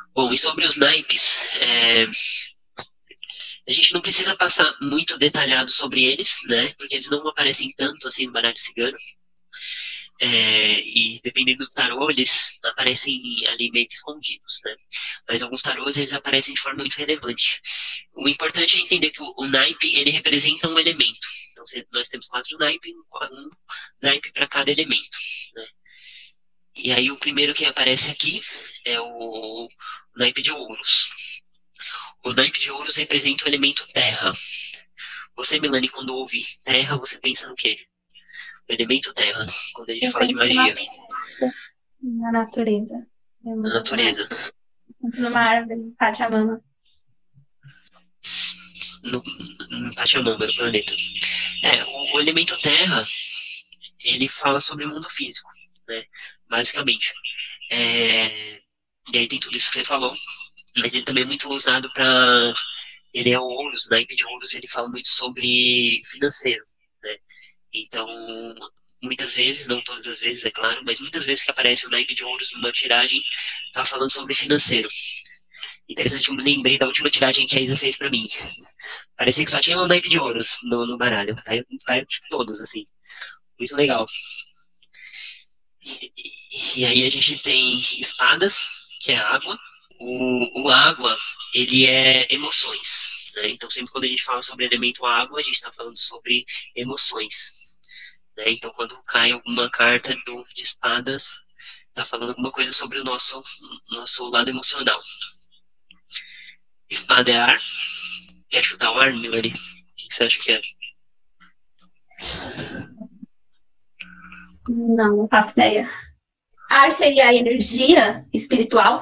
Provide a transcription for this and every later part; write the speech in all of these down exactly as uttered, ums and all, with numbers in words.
Bom, e sobre os naipes, é, a gente não precisa passar muito detalhado sobre eles, né? Porque eles não aparecem tanto assim no baralho cigano. É, e dependendo do tarô, eles aparecem ali meio que escondidos, né? Mas alguns tarôs, eles aparecem de forma muito relevante. O importante é entender que o, o naipe, ele representa um elemento. Então, se nós temos quatro naipes, um naipe para cada elemento, né? E aí o primeiro que aparece aqui é o, o naipe de ouros. O naipe de ouros representa o elemento terra. Você, Melanie, quando ouve terra, você pensa no quê? O elemento terra, quando a gente Eu fala de penso na, magia, na natureza. Eu na mudo pra natureza. penso numa árvore, Pachamama. No, no Pachamama, no planeta. É, o, o elemento terra, ele fala sobre o mundo físico, né? Basicamente. É, e aí tem tudo isso que você falou, mas ele também é muito usado para. Ele é o Ouros, o naipe de Ouros, ele fala muito sobre financeiro, né? Então, muitas vezes, não todas as vezes, é claro, mas muitas vezes que aparece o naipe de Ouros numa tiragem, tá falando sobre financeiro. Interessante, eu me lembrei da última tiragem que a Isa fez pra mim. Parecia que só tinha um naipe de Ouros no, no baralho. Caiu, caiu tipo, todos, assim. Muito legal. E, e aí a gente tem espadas, que é água. O, o água, ele é emoções. Né? Então, sempre quando a gente fala sobre elemento água, a gente está falando sobre emoções. Né? Então, quando cai alguma carta do, de espadas, está falando alguma coisa sobre o nosso, nosso lado emocional. Espada é ar. Quer chutar o ar, Milani? O que você acha que é? Não, não faço ideia. Ar seria a energia espiritual?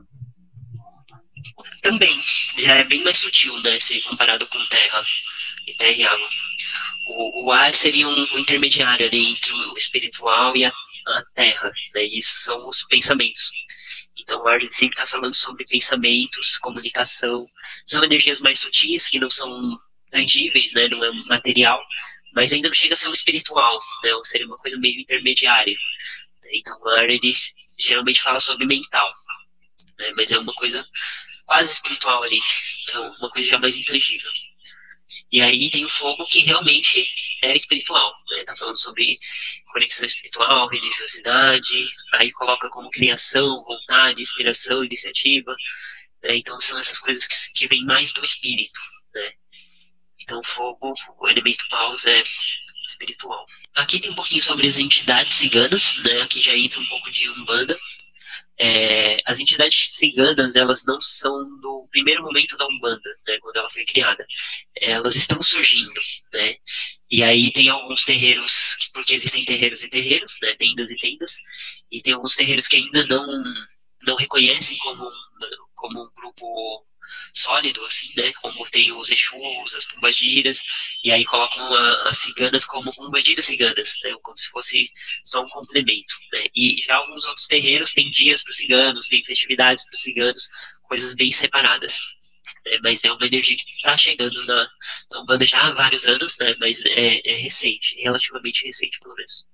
Também, já é bem mais sutil, né? Se comparado com terra e terra e água. O, o ar seria um, um intermediário ali entre o espiritual e a, a terra, né? E isso são os pensamentos. Então, o ar sempre está falando sobre pensamentos, comunicação. São energias mais sutis, que não são tangíveis, né? Não é material, mas ainda não chega a ser um espiritual, né? Ou seria uma coisa meio intermediária. Então, o ar, ele geralmente fala sobre mental, né? Mas é uma coisa quase espiritual ali. É uma coisa já mais intangível. E aí tem o fogo que realmente é espiritual, né? Tá falando sobre conexão espiritual, religiosidade, aí coloca como criação, vontade, inspiração, iniciativa, né? Então são essas coisas que, que vêm mais do espírito, né? Então fogo, o elemento paus é espiritual. Aqui tem um pouquinho sobre as entidades ciganas, né? Aqui já entra um pouco de Umbanda. É, as entidades ciganas, elas não são do primeiro momento da Umbanda, né, quando ela foi criada. Elas estão surgindo, né? E aí tem alguns terreiros, porque existem terreiros e terreiros, né, tendas e tendas, e tem alguns terreiros que ainda não, não reconhecem como, como um grupo sólido, assim, né? Como tem os Exus, as Pombagiras, e aí colocam a, as ciganas como Pombagiras ciganas, né? Como se fosse só um complemento, né? E já alguns outros terreiros têm dias para os ciganos, tem festividades para os ciganos, coisas bem separadas. Né? Mas é uma energia que está chegando na, na Umbanda já há vários anos, né? Mas é, é recente, relativamente recente, pelo menos.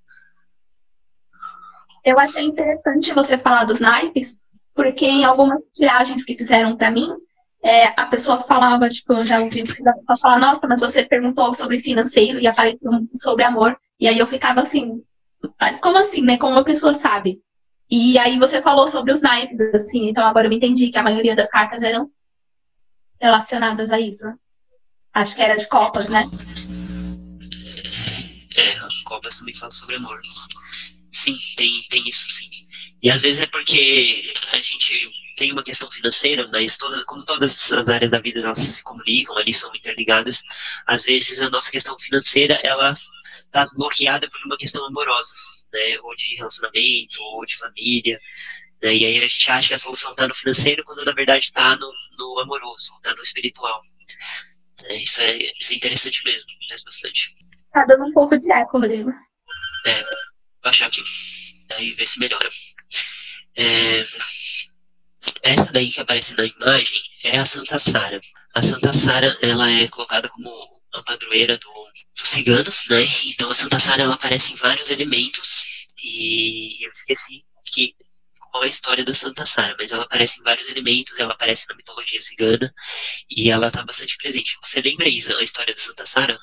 Eu achei interessante você falar dos naipes, porque em algumas tiragens que fizeram para mim, é, a pessoa falava, tipo, eu já ouvi a pessoa falar, nossa, mas você perguntou sobre financeiro e apareceu sobre amor. E aí eu ficava assim, mas como assim, né? Como uma pessoa sabe? E aí você falou sobre os naipes, assim, então agora eu entendi que a maioria das cartas eram relacionadas a isso. Acho que era de copas, né? É, as Copas também falam sobre amor. Sim, tem, tem isso sim. E às vezes é porque a gente tem uma questão financeira, mas todas, como todas as áreas da vida elas se comunicam, ali são interligadas, às vezes a nossa questão financeira ela está bloqueada por uma questão amorosa, né? Ou de relacionamento, ou de família, né? E aí a gente acha que a solução está no financeiro, quando na verdade está no, no amoroso, está no espiritual. É, isso, é, isso é interessante mesmo, acontece bastante. Tá dando um pouco de eco, Rodrigo. É, vou baixar aqui, aí ver se melhora. É, essa daí que aparece na imagem é a Santa Sara. A Santa Sara, ela é colocada como a padroeira do, dos ciganos, né? Então a Santa Sara, ela aparece em vários elementos e eu esqueci que qual é a história da Santa Sara, mas ela aparece em vários elementos, ela aparece na mitologia cigana e ela está bastante presente. Você lembra, Isa, a história da Santa Sara?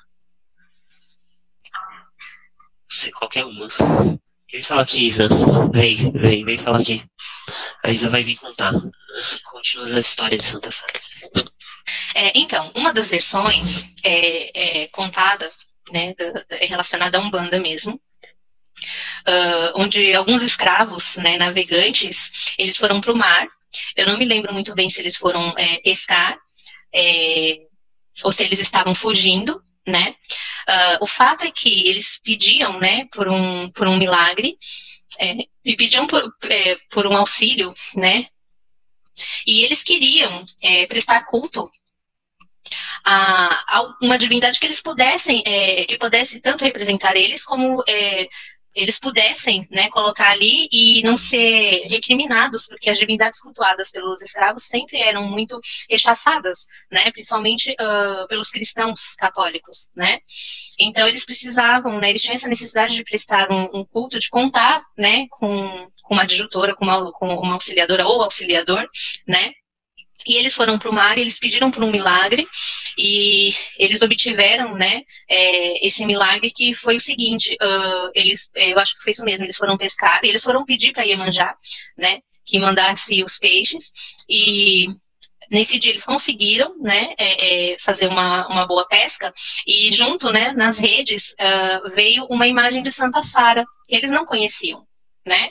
Não sei, qualquer uma. Vem falar aqui, Isa. Vem, vem, vem falar aqui. A Isa vai vir contar. Continua a história de Santa Sara. É, então, uma das versões é, é contada, né, da, da, é relacionada a Umbanda mesmo, uh, onde alguns escravos, né, navegantes, eles foram para o mar. Eu não me lembro muito bem se eles foram é, pescar é, ou se eles estavam fugindo, né? Uh, o fato é que eles pediam, né, por um, por um milagre, é, e pediam por, é, por um auxílio, né? E eles queriam é, prestar culto a, a uma divindade que eles pudessem, é, que pudesse tanto representar eles, como é, eles pudessem, né, colocar ali e não ser recriminados, porque as divindades cultuadas pelos escravos sempre eram muito rechaçadas, né, principalmente uh, pelos cristãos católicos, né. Então eles precisavam, né, eles tinham essa necessidade de prestar um, um culto, de contar, né, com, com uma adjutora, com uma, com uma auxiliadora ou auxiliador, né. E eles foram para o mar e eles pediram por um milagre e eles obtiveram, né, é, esse milagre, que foi o seguinte, uh, eles, eu acho que foi isso mesmo, eles foram pescar e eles foram pedir para Iemanjá, né, que mandasse os peixes, e nesse dia eles conseguiram, né, é, é, fazer uma, uma boa pesca, e junto, né, nas redes uh, veio uma imagem de Santa Sara, que eles não conheciam, né,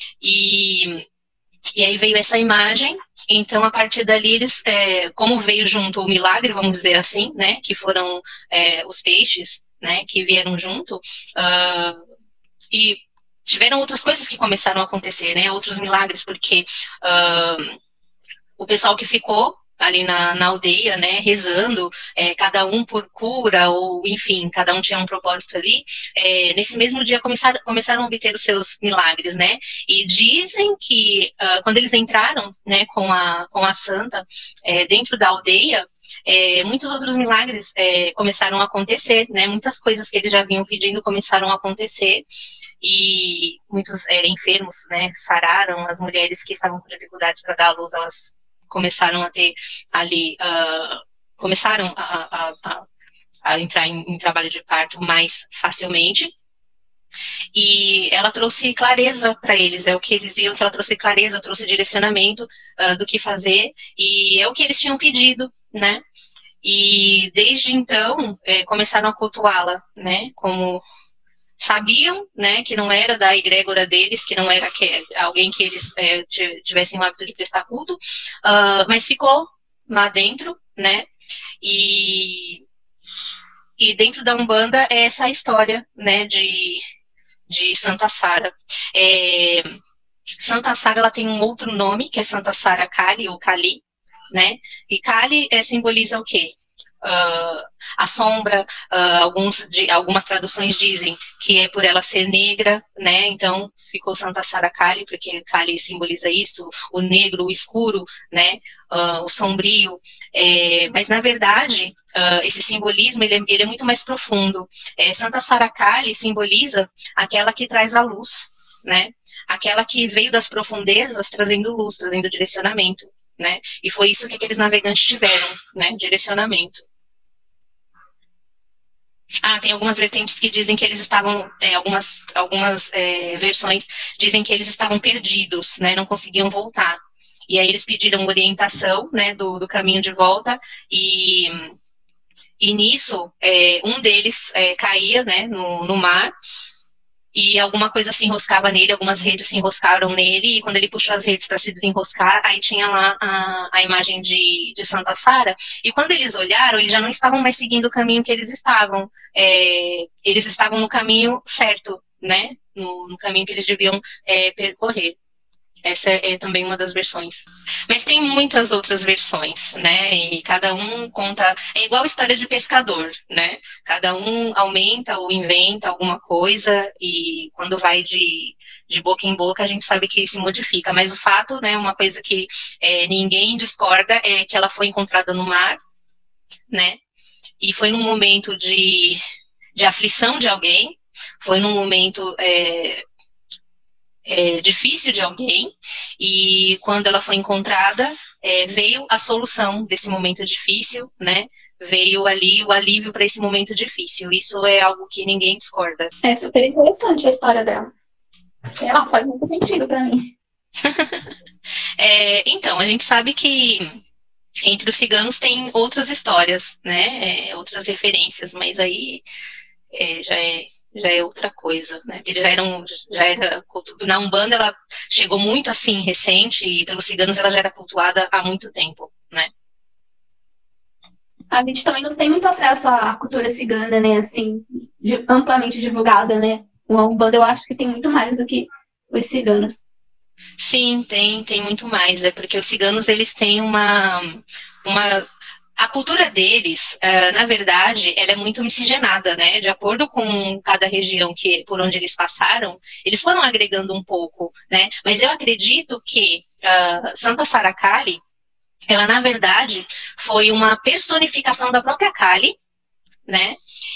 e, e aí veio essa imagem. Então, a partir dali, eles, é, como veio junto o milagre, vamos dizer assim, né, que foram é, os peixes, né, que vieram junto, uh, e tiveram outras coisas que começaram a acontecer, né, outros milagres, porque uh, o pessoal que ficou ali na, na aldeia, né, rezando, é, cada um por cura, ou enfim, cada um tinha um propósito ali, é, nesse mesmo dia começaram, começaram a obter os seus milagres, né, e dizem que uh, quando eles entraram, né, com a, com a santa, é, dentro da aldeia, é, muitos outros milagres é, começaram a acontecer, né, muitas coisas que eles já vinham pedindo começaram a acontecer, e muitos é, enfermos, né, sararam, as mulheres que estavam com dificuldades para dar à luz, elas começaram a ter ali, uh, começaram a, a, a, a entrar em, em trabalho de parto mais facilmente, e ela trouxe clareza para eles, é o que eles viam, que ela trouxe clareza, trouxe direcionamento uh, do que fazer, e é o que eles tinham pedido, né, e desde então é, começaram a cultuá-la, né, como sabiam, né, que não era da egrégora deles, que não era que, alguém que eles é, tivessem o hábito de prestar culto, uh, mas ficou lá dentro, né, e, e dentro da Umbanda é essa história, né, de, de Santa Sara. É, Santa Sara, ela tem um outro nome, que é Santa Sara Kali, ou Kali, né, e Kali é, simboliza o quê? Uh, a sombra, uh, alguns, de, algumas traduções dizem que é por ela ser negra, né, então ficou Santa Sara Kali, porque Kali simboliza isso, o negro, o escuro, né, uh, o sombrio, é, mas na verdade, uh, esse simbolismo, ele é, ele é muito mais profundo. É, Santa Sara Kali simboliza aquela que traz a luz, né, aquela que veio das profundezas trazendo luz, trazendo direcionamento, né, e foi isso que aqueles navegantes tiveram, né, direcionamento. Ah, tem algumas vertentes que dizem que eles estavam, é, algumas, algumas é, versões dizem que eles estavam perdidos, né, não conseguiam voltar. E aí eles pediram orientação, né, do, do caminho de volta, e, e nisso, é, um deles é, caía, né, no, no mar, e alguma coisa se enroscava nele, algumas redes se enroscaram nele, e quando ele puxou as redes para se desenroscar, aí tinha lá a, a imagem de, de Santa Sara, e quando eles olharam, eles já não estavam mais seguindo o caminho que eles estavam, é, eles estavam no caminho certo, né, no, no caminho que eles deviam é, percorrer. Essa é também uma das versões. Mas tem muitas outras versões, né? E cada um conta... É igual a história de pescador, né? Cada um aumenta ou inventa alguma coisa e quando vai de, de boca em boca a gente sabe que se modifica. Mas o fato, né? Uma coisa que é, ninguém discorda é que ela foi encontrada no mar, né? E foi num momento de, de aflição de alguém, foi num momento... É, é, difícil de alguém, e quando ela foi encontrada, é, veio a solução desse momento difícil, né? Veio ali o alívio para esse momento difícil. Isso é algo que ninguém discorda. É super interessante a história dela. Sei lá, faz muito sentido para mim. é, então, a gente sabe que entre os ciganos tem outras histórias, né? É, outras referências, mas aí é, já é já é outra coisa, né? Eles já eram, já era na Umbanda ela chegou muito assim recente e pelos ciganos ela já era cultuada há muito tempo, né? A gente também não tem muito acesso à cultura cigana, né? Assim, de, amplamente divulgada, né? O Umbanda eu acho que tem muito mais do que os ciganos. Sim, tem, tem muito mais, é porque os ciganos eles têm uma uma a cultura deles, uh, na verdade, ela é muito miscigenada, né? De acordo com cada região que, por onde eles passaram, eles foram agregando um pouco, né? Mas eu acredito que uh, Santa Sara Kali, ela, na verdade, foi uma personificação da própria Kali, né?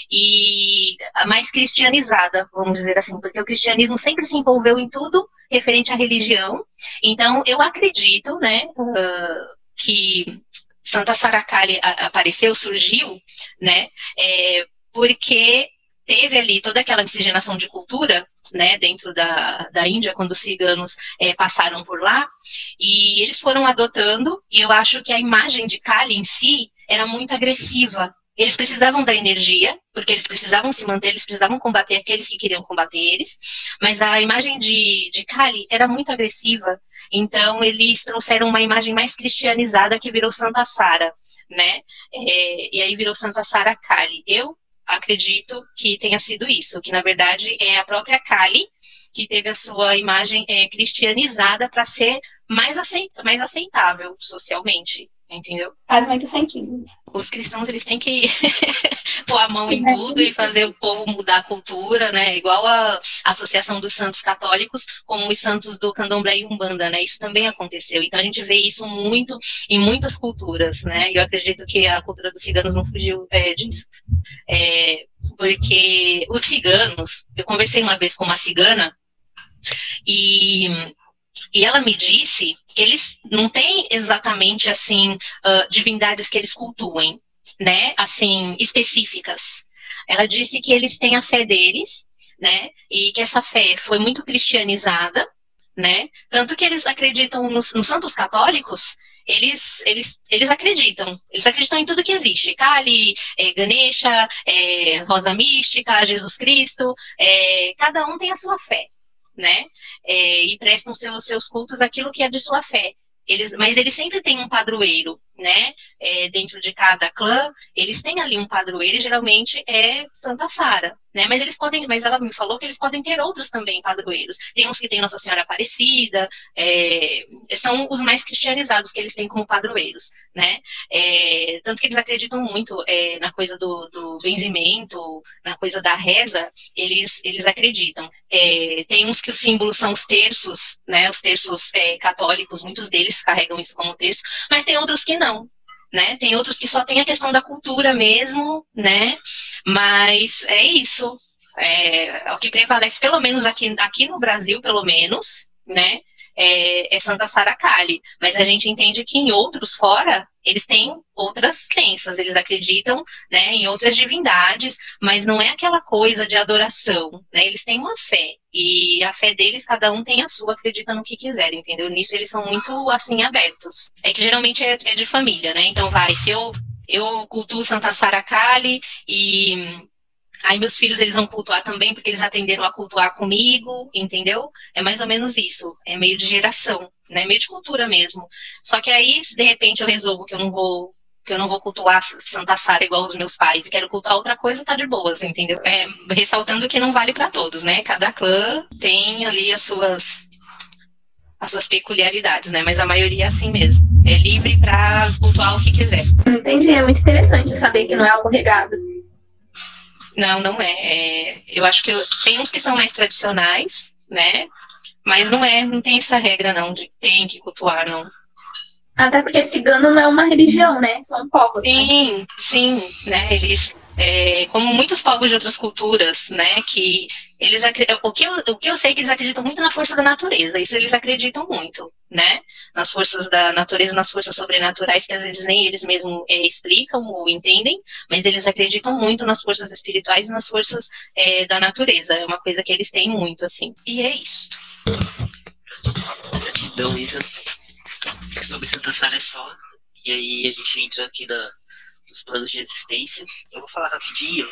E mais cristianizada, vamos dizer assim, porque o cristianismo sempre se envolveu em tudo referente à religião. Então, eu acredito, né, uh, que Santa Sara Kali apareceu, surgiu, né, é, porque teve ali toda aquela miscigenação de cultura, né, dentro da, da Índia, quando os ciganos é, passaram por lá, e eles foram adotando, e eu acho que a imagem de Kali em si era muito agressiva. Eles precisavam da energia, porque eles precisavam se manter, eles precisavam combater aqueles que queriam combater eles, mas a imagem de, de Kali era muito agressiva, então eles trouxeram uma imagem mais cristianizada que virou Santa Sara, né? É, e aí virou Santa Sara Kali. Eu acredito que tenha sido isso, que na verdade é a própria Kali que teve a sua imagem é, cristianizada para ser mais, aceita, mais aceitável socialmente. Entendeu? Faz muito sentido. Os cristãos, eles têm que pôr a mão em tudo e fazer o povo mudar a cultura, né? Igual a Associação dos Santos Católicos, como os santos do Candomblé e Umbanda, né? Isso também aconteceu. Então, a gente vê isso muito em muitas culturas, né? E eu acredito que a cultura dos ciganos não fugiu é, disso. É, porque os ciganos... Eu conversei uma vez com uma cigana e... E ela me disse que eles não têm exatamente, assim, uh, divindades que eles cultuem, né, assim, específicas. Ela disse que eles têm a fé deles, né, e que essa fé foi muito cristianizada, né, tanto que eles acreditam nos, nos santos católicos, eles, eles, eles acreditam, eles acreditam em tudo que existe, Kali, é, Ganesha, é, Rosa Mística, Jesus Cristo, é, cada um tem a sua fé. Né? É, e prestam seus, seus cultos aquilo que é de sua fé. Eles, mas eles sempre têm um padroeiro, né? É, dentro de cada clã, eles têm ali um padroeiro, e geralmente é Santa Sara, né? Mas eles podem, mas ela me falou que eles podem ter outros também padroeiros. Tem uns que tem Nossa Senhora Aparecida, é, são os mais cristianizados que eles têm como padroeiros, né? É, tanto que eles acreditam muito é, na coisa do, do benzimento, na coisa da reza, eles, eles acreditam. É, tem uns que os símbolos são os terços, né? Os terços é, católicos, muitos deles carregam isso como terço, mas tem outros que não, né? Tem outros que só tem a questão da cultura mesmo, né? Mas é isso. É, é o que prevalece, pelo menos aqui, aqui no Brasil, pelo menos, né? É, é Santa Sara Kali. Mas a gente entende que em outros fora, eles têm outras crenças, eles acreditam, né, em outras divindades, mas não é aquela coisa de adoração, né? Eles têm uma fé. E a fé deles, cada um tem a sua, acredita no que quiser, entendeu? Nisso eles são muito, assim, abertos. É que geralmente é, é de família, né? Então vai, se eu, eu cultuo Santa Sara Kali e... Aí meus filhos, eles vão cultuar também, porque eles aprenderam a cultuar comigo, entendeu? É mais ou menos isso, é meio de geração, né? Meio de cultura mesmo. Só que aí, se de repente eu resolvo que eu não vou, que eu não vou cultuar Santa Sara igual os meus pais e quero cultuar outra coisa, tá de boas, entendeu? É, ressaltando que não vale para todos, né? Cada clã tem ali as suas, as suas peculiaridades, né? Mas a maioria é assim mesmo. É livre para cultuar o que quiser. Entendi, é muito interessante saber que não é algo regado. Não, não é. é. Eu acho que eu, tem uns que são mais tradicionais, né? Mas não é, não tem essa regra não de tem que cultuar, não. Até porque cigano não é uma religião, né? São povos. Sim, né? sim, né? Eles é, como muitos povos de outras culturas, né, que eles o que, eu, o que eu sei é que eles acreditam muito na força da natureza, isso eles acreditam muito, né, nas forças da natureza, nas forças sobrenaturais, que às vezes nem eles mesmos é, explicam ou entendem, mas eles acreditam muito nas forças espirituais e nas forças é, da natureza, é uma coisa que eles têm muito, assim, e é isso. Gratidão, Isa. Sobre Santa Sara é só, e aí a gente entra aqui na, nos planos de existência. Eu vou falar rapidinho,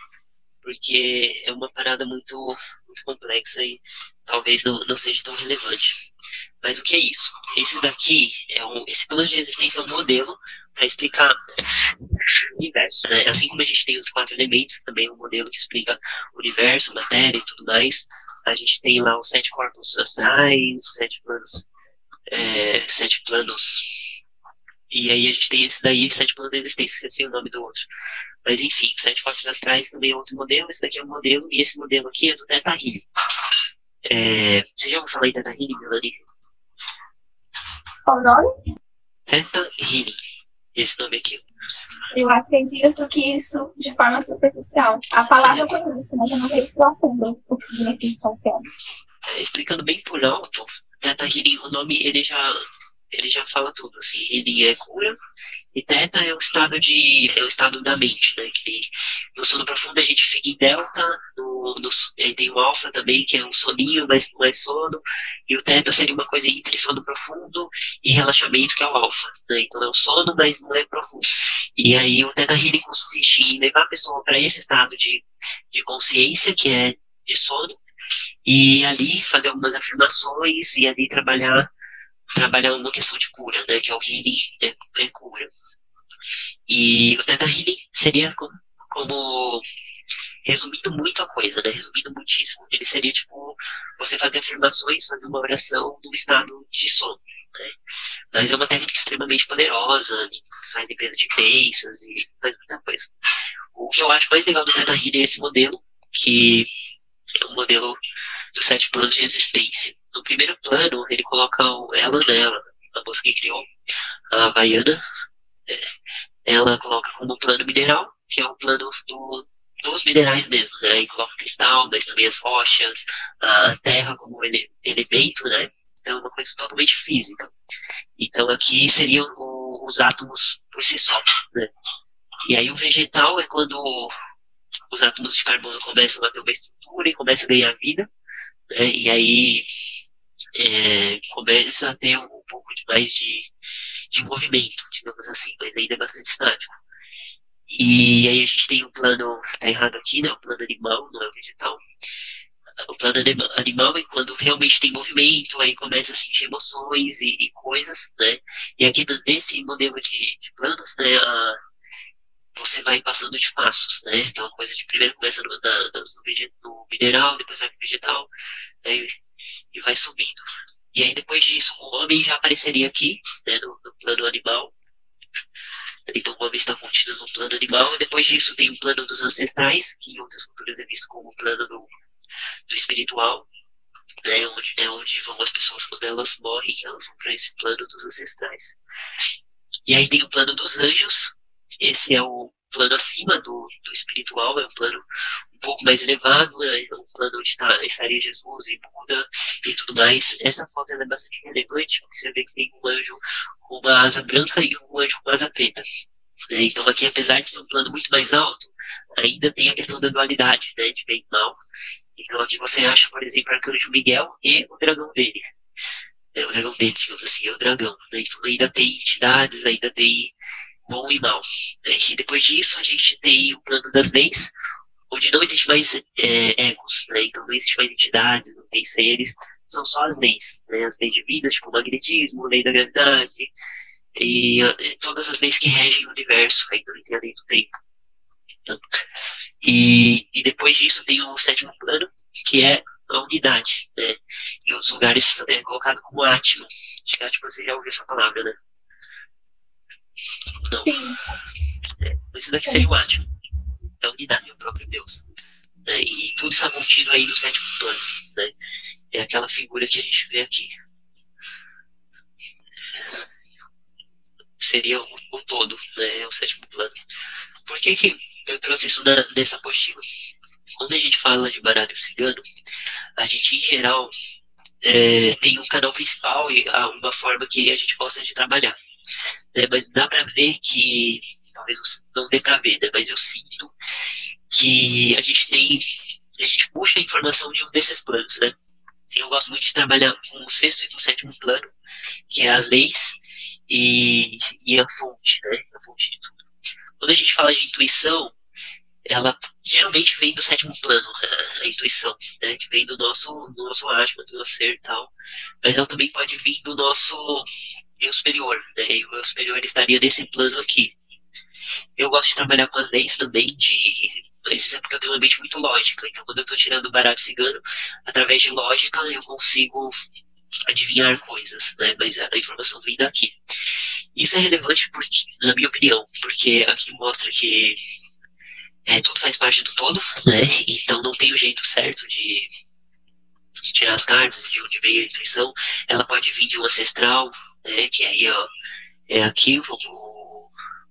porque é uma parada muito, muito complexa e talvez não, não seja tão relevante. Mas o que é isso? Esse daqui, é um, esse plano de existência é um modelo para explicar o universo, né? Assim como a gente tem os quatro elementos, também é um modelo que explica o universo, matéria e tudo mais. A gente tem lá os sete corpos astrais, sete planos, é, sete planos, e aí a gente tem esse daí, sete planos de existência, esqueci o nome do outro. Mas enfim, sete corpos astrais também é outro modelo, esse daqui é um modelo, e esse modelo aqui é do Theta Healing. É, você já ouviu falar em Theta Healing, Melanie? Qual o nome? Theta Healing, esse nome aqui. Eu acredito que isso de forma superficial. A palavra eu conheço, mas eu não sei profundo o que significa o termo. É, explicando bem por alto, Theta Healing, o nome, ele já, ele já fala tudo, assim, Healing é cura, e Theta é o estado de, é o estado da mente, né, que no sono profundo a gente fica em Delta, no, no, aí tem o Alpha também, que é um soninho, mas não é sono, e o Theta seria uma coisa entre sono profundo e relaxamento, que é o Alpha, né, então é o sono, mas não é profundo. E aí o Theta Healing consiste em levar a pessoa para esse estado de, de consciência, que é de sono, e ali fazer algumas afirmações e ali trabalhar trabalhar uma questão de cura, né, que é o healing, é, é cura. E o Theta Healing seria como, como resumindo muito a coisa, né, resumindo muitíssimo, ele seria tipo você fazer afirmações, fazer uma oração no estado de sono, né, mas é uma técnica extremamente poderosa, faz limpeza de crenças e faz muita coisa. O que eu acho mais legal do Theta Healing é esse modelo, que é um modelo dos sete planos de existência. No primeiro plano, ele coloca ela, né, a moça que criou, a Havaiana, é, ela coloca como um plano mineral, que é um plano do, dos minerais mesmo, né, e coloca cristal, mas também as rochas, a terra como ele, elemento, né, então é uma coisa totalmente física. Então aqui seriam o, os átomos por si só, né, e aí o vegetal é quando os átomos de carbono começam a ter uma estrutura e começam a ganhar vida, né, e aí é, começa a ter um, um pouco de mais de, de movimento, digamos assim, mas ainda é bastante estático. E aí a gente tem o plano, tá errado aqui, né, o plano animal, não é o vegetal. O plano anima, animal é quando realmente tem movimento, aí começa a sentir emoções e, e coisas, né, e aqui nesse modelo de, de planos, né, a, você vai passando de passos, né, então a coisa de primeiro começa no, na, no, no mineral, depois vai pro vegetal, né, e vai subindo. E aí depois disso, o homem já apareceria aqui, né, no, no plano animal. Então o homem está contido no plano animal, e depois disso tem o plano dos ancestrais, que em outras culturas é visto como o plano do, do espiritual, né, onde, é onde vão as pessoas quando elas morrem, elas vão para esse plano dos ancestrais. E aí tem o plano dos anjos, esse é o plano acima do, do espiritual, é um plano um pouco mais elevado, né, é um plano onde tá, estaria Jesus e Buda e tudo mais. Essa foto ela é bastante relevante, porque você vê que tem um anjo com uma asa branca e um anjo com uma asa preta. Né? Então aqui, apesar de ser um plano muito mais alto, ainda tem a questão da dualidade, né, de bem e mal. Então aqui você acha, por exemplo, o arcanjo Miguel e o dragão dele. É, o dragão dele, digamos assim, é o dragão. Né? Então ainda tem entidades, ainda tem bom e mal. Né? E depois disso a gente tem o plano das leis, onde não existe mais é, egos, né? Então não existe mais entidades, não tem seres, são só as leis, né? As leis divinas, tipo o magnetismo, a lei da gravidade, e, e todas as leis que regem o universo, aí também tem a lei do tempo. Então, e, e depois disso tem o sétimo plano, que é a unidade, né? E os lugares é colocado como átimo. Acho que átimo você já ouviu essa palavra, né? Não. É, isso daqui seria o átimo. É a unidade, é o próprio Deus. Né? E tudo está contido aí no sétimo plano. Né? É aquela figura que a gente vê aqui. Seria o, o todo, né? É o sétimo plano. Por que que eu trouxe isso na, nessa apostila. Quando a gente fala de baralho cigano, a gente, em geral, é, tem um canal principal e uma forma que a gente gosta de trabalhar. Né? Mas dá pra ver que, talvez não dê pra ver, né? Mas eu sinto que a gente tem, a gente puxa a informação de um desses planos, né? Eu gosto muito de trabalhar com o sexto e o sétimo plano, que é as leis e, e a fonte, né? A fonte de tudo. Quando a gente fala de intuição, ela geralmente vem do sétimo plano, a, a intuição, né? Que vem do nosso, do nosso asma, do nosso ser e tal. Mas ela também pode vir do nosso eu superior, né? E o eu superior estaria nesse plano aqui. Eu gosto de trabalhar com as leis também, de... mas isso é porque eu tenho uma mente muito lógica. Então, quando eu estou tirando o baralho cigano, através de lógica, eu consigo adivinhar coisas, né? Mas a, a informação vem daqui. Isso é relevante, porque, na minha opinião, porque aqui mostra que é, tudo faz parte do todo, né? Então não tem o jeito certo de, de tirar as cartas, de onde vem a intuição. Ela pode vir de um ancestral, né? Que aí ó, é aqui o, o,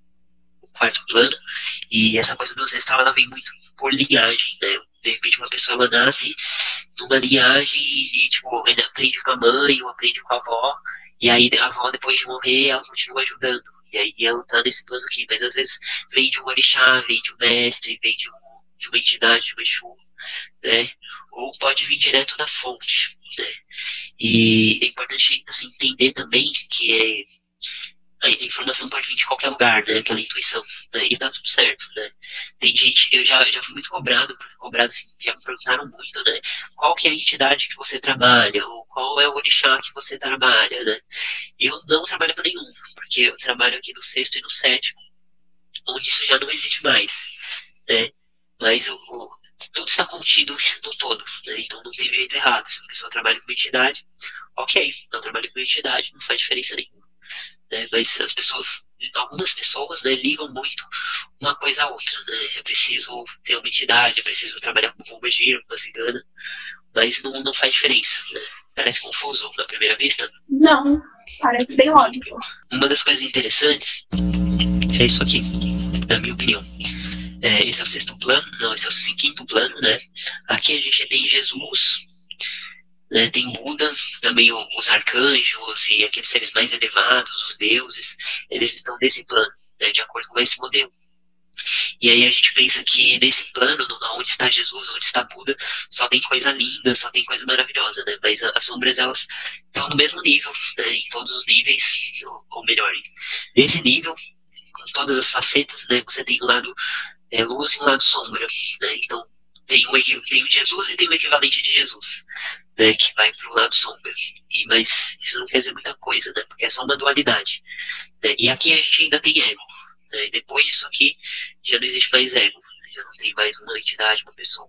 o quarto plano. E essa coisa do ancestral, ela vem muito por linhagem, né? De repente uma pessoa, ela nasce numa linhagem e, tipo, ainda aprende com a mãe ou aprende com a avó. E aí a avó, depois de morrer, ela continua ajudando. E aí ela tá nesse plano aqui. Mas às vezes vem de um orixá, vem de um mestre, vem de, um, de uma entidade, de um exu, né? Ou pode vir direto da fonte, né? E é importante, assim, entender também que é, a informação pode vir de qualquer lugar, né? Aquela intuição, né? E tá tudo certo, né? Tem gente, eu já, já fui muito cobrado, cobrado assim, já me perguntaram muito, né? Qual que é a entidade que você trabalha? Ou qual é o orixá que você trabalha, né? Eu não trabalho com nenhum, porque eu trabalho aqui no sexto e no sétimo, onde isso já não existe mais, né? Mas o, o, tudo está contido no todo, né? Então não tem jeito errado. Se a pessoa trabalha com uma entidade, ok, não trabalha com uma entidade, não faz diferença nenhuma, né? Mas as pessoas, algumas pessoas, né, ligam muito uma coisa a outra, né? É preciso ter uma entidade, é preciso trabalhar com uma gira, com uma cigana, mas não, não faz diferença, né? Parece confuso na primeira vista? Não, parece bem lógico. Uma das coisas interessantes é isso aqui, na minha opinião. É, esse é o sexto plano, não, esse é o quinto plano, né? Aqui a gente tem Jesus, né? Tem Buda, também os arcanjos e aqueles seres mais elevados, os deuses, eles estão nesse plano, né? De acordo com esse modelo. E aí a gente pensa que nesse plano, onde está Jesus, onde está Buda, só tem coisa linda, só tem coisa maravilhosa, né? Mas as sombras, elas estão no mesmo nível, né? Em todos os níveis, ou melhor, nesse nível, com todas as facetas, né? Você tem um lado é, luz e um lado sombra, né? Então tem o, tem o Jesus e tem o equivalente de Jesus, né? Que vai para o lado sombra. E, mas isso não quer dizer muita coisa, né? Porque é só uma dualidade, né? E aqui a gente ainda tem ego. Né? Depois disso aqui, já não existe mais ego, já não tem mais uma entidade, uma pessoa.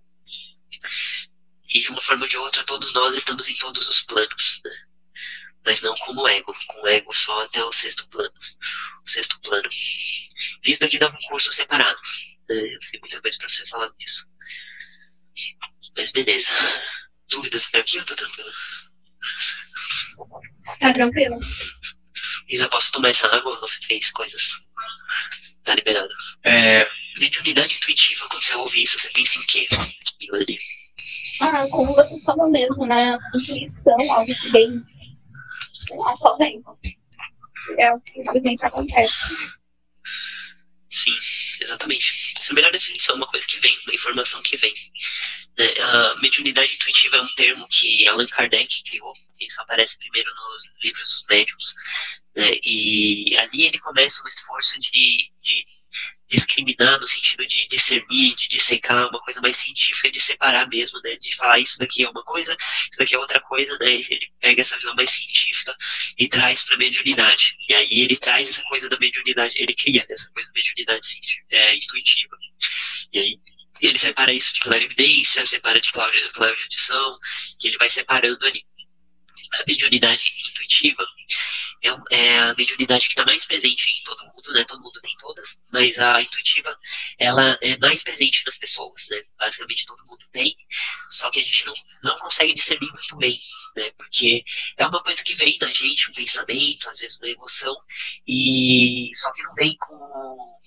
E de uma forma ou de outra, todos nós estamos em todos os planos, né? Mas não como ego, com ego só até o sexto plano. O sexto plano. Isso daqui dá um curso separado, né? Tem muita coisa pra você falar disso. Mas beleza. Dúvidas até aqui ou tá tranquilo? Tá tranquilo? Isa, posso tomar essa água ou você fez coisas? Tá liberado. É, mediunidade intuitiva, quando você ouve isso, você pensa em quê, Ilane? Ah, como você falou mesmo, né? Intuição, algo que vem. Ah, só vem. É o que simplesmente acontece. Sim, exatamente. Essa é a melhor definição, uma coisa que vem, uma informação que vem. Né? A mediunidade intuitiva é um termo que Allan Kardec criou. Isso aparece primeiro nos livros dos médiuns, né? E ali ele começa um esforço de, de discriminar, no sentido de discernir, de dissecar, uma coisa mais científica, de separar mesmo, né? De falar isso daqui é uma coisa, isso daqui é outra coisa, né? Ele pega essa visão mais científica e traz para a mediunidade. E aí ele traz essa coisa da mediunidade, ele cria essa coisa da mediunidade é, intuitiva. E aí ele separa isso de clarividência, separa de clareaudição, e ele vai separando ali. A mediunidade intuitiva é, é a mediunidade que está mais presente em todo mundo, né? Todo mundo tem todas, mas a intuitiva, ela é mais presente nas pessoas, né? Basicamente todo mundo tem, só que a gente não, não consegue discernir muito bem, né? Porque é uma coisa que vem na gente, um pensamento, às vezes uma emoção, e só que não vem com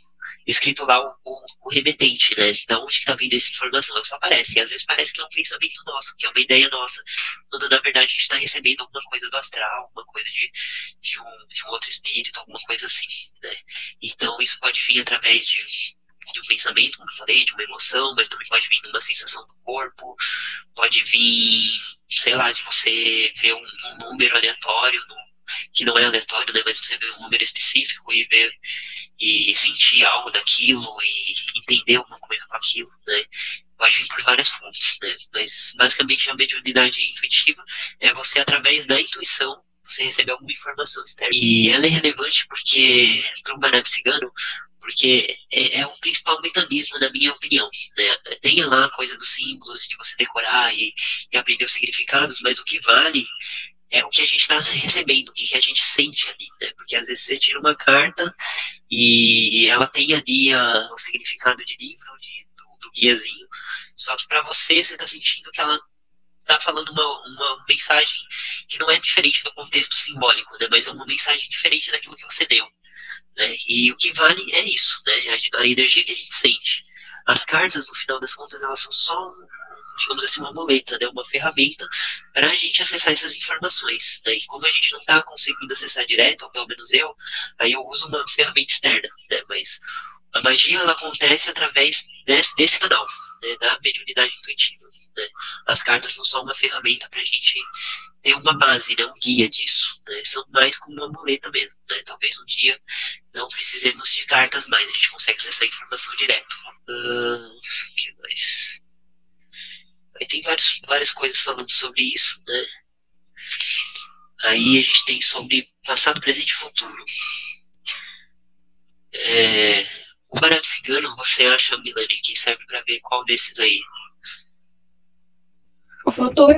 escrito lá o, o, o remetente, né? Da onde está vindo essa informação. Ela só aparece. E às vezes parece que é um pensamento nosso, que é uma ideia nossa. Quando na verdade a gente está recebendo alguma coisa do astral, alguma coisa de, de, um, de um outro espírito, alguma coisa assim, né? Então isso pode vir através de, de um pensamento, como eu falei, de uma emoção, mas também pode vir de uma sensação do corpo, pode vir, sei lá, de você ver um, um número aleatório, no, que não é aleatório, né? Mas você vê um número específico e ver e sentir algo daquilo e entender alguma coisa com aquilo, né? Pode vir por várias fontes, né? Mas basicamente a mediunidade intuitiva é você, através da intuição, você receber alguma informação externa. E ela é relevante porque, para o baralho cigano, porque é, é o principal mecanismo, na minha opinião, né? Tem lá a coisa dos símbolos, de você decorar e, e aprender os significados, mas o que vale é o que a gente está recebendo, o que a gente sente ali, né? Porque às vezes você tira uma carta e ela tem ali a, o significado de livro, de, do, do guiazinho, só que para você, você está sentindo que ela está falando uma, uma mensagem que não é diferente do contexto simbólico, né? Mas é uma mensagem diferente daquilo que você deu, né? E o que vale é isso, né? A, a energia que a gente sente. As cartas, no final das contas, elas são só, digamos assim, uma muleta, né? Uma ferramenta para a gente acessar essas informações, né? E como a gente não está conseguindo acessar direto, ou pelo menos eu, aí eu uso uma ferramenta externa, né? Mas a magia, ela acontece através desse, desse canal, né? Da mediunidade intuitiva, né? As cartas são só uma ferramenta para a gente ter uma base, né? Um guia disso, né? São mais como uma muleta mesmo, né? Talvez um dia não precisemos de cartas mais, a gente consegue acessar a informação direto. Uh, que mais? Aí tem vários, várias coisas falando sobre isso, né? Aí a gente tem sobre passado, presente e futuro. É, o baralho cigano, você acha, Milani, que serve para ver qual desses aí? O futuro.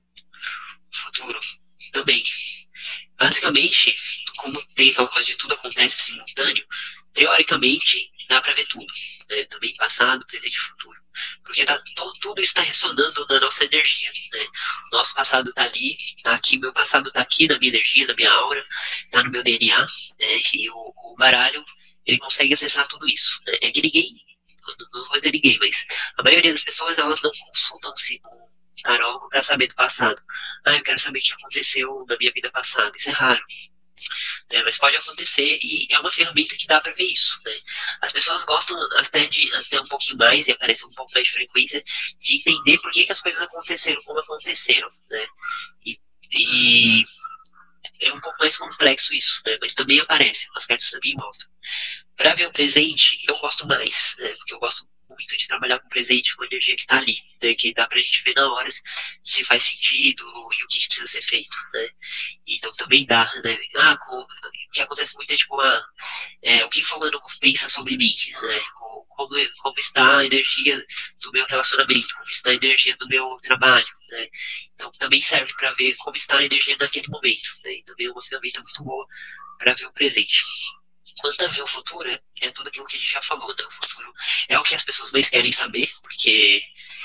Futuro também. Basicamente, como tem aquela coisa de tudo acontece simultâneo, teoricamente dá para ver tudo, né? Também passado, presente e futuro. Porque tá, to, tudo está ressonando na nossa energia, né? Nosso passado está ali, tá aqui, meu passado está aqui na minha energia, na minha aura, está no meu D N A, né? E o, o baralho, ele consegue acessar tudo isso, né? É que ninguém, não vou dizer ninguém, mas a maioria das pessoas, elas não consultam-se com tarô para saber do passado. Ah, eu quero saber o que aconteceu na minha vida passada. Isso é raro, né? Mas pode acontecer e é uma ferramenta que dá para ver isso, né? As pessoas gostam até de até um pouquinho mais, e aparece um pouco mais de frequência, de entender por que, que as coisas aconteceram como aconteceram, né? E, e é um pouco mais complexo isso, né? Mas também aparece, as cartas também mostram. Para ver o presente, eu gosto mais, né? Porque eu gosto muito de trabalhar com o presente, com a energia que está ali, né? Que dá pra gente ver na hora se faz sentido e o que, que precisa ser feito, né? Então também dá, né? Ah, com, o que acontece muito é tipo, ah, é, o que fulano pensa sobre mim, né? Como, como está a energia do meu relacionamento, como está a energia do meu trabalho, né? Então também serve para ver como está a energia naquele momento, né? E também é uma ferramenta muito boa para ver o presente. Quanto a ver o futuro, é, é tudo aquilo que a gente já falou, né? O futuro é o que as pessoas mais querem saber, porque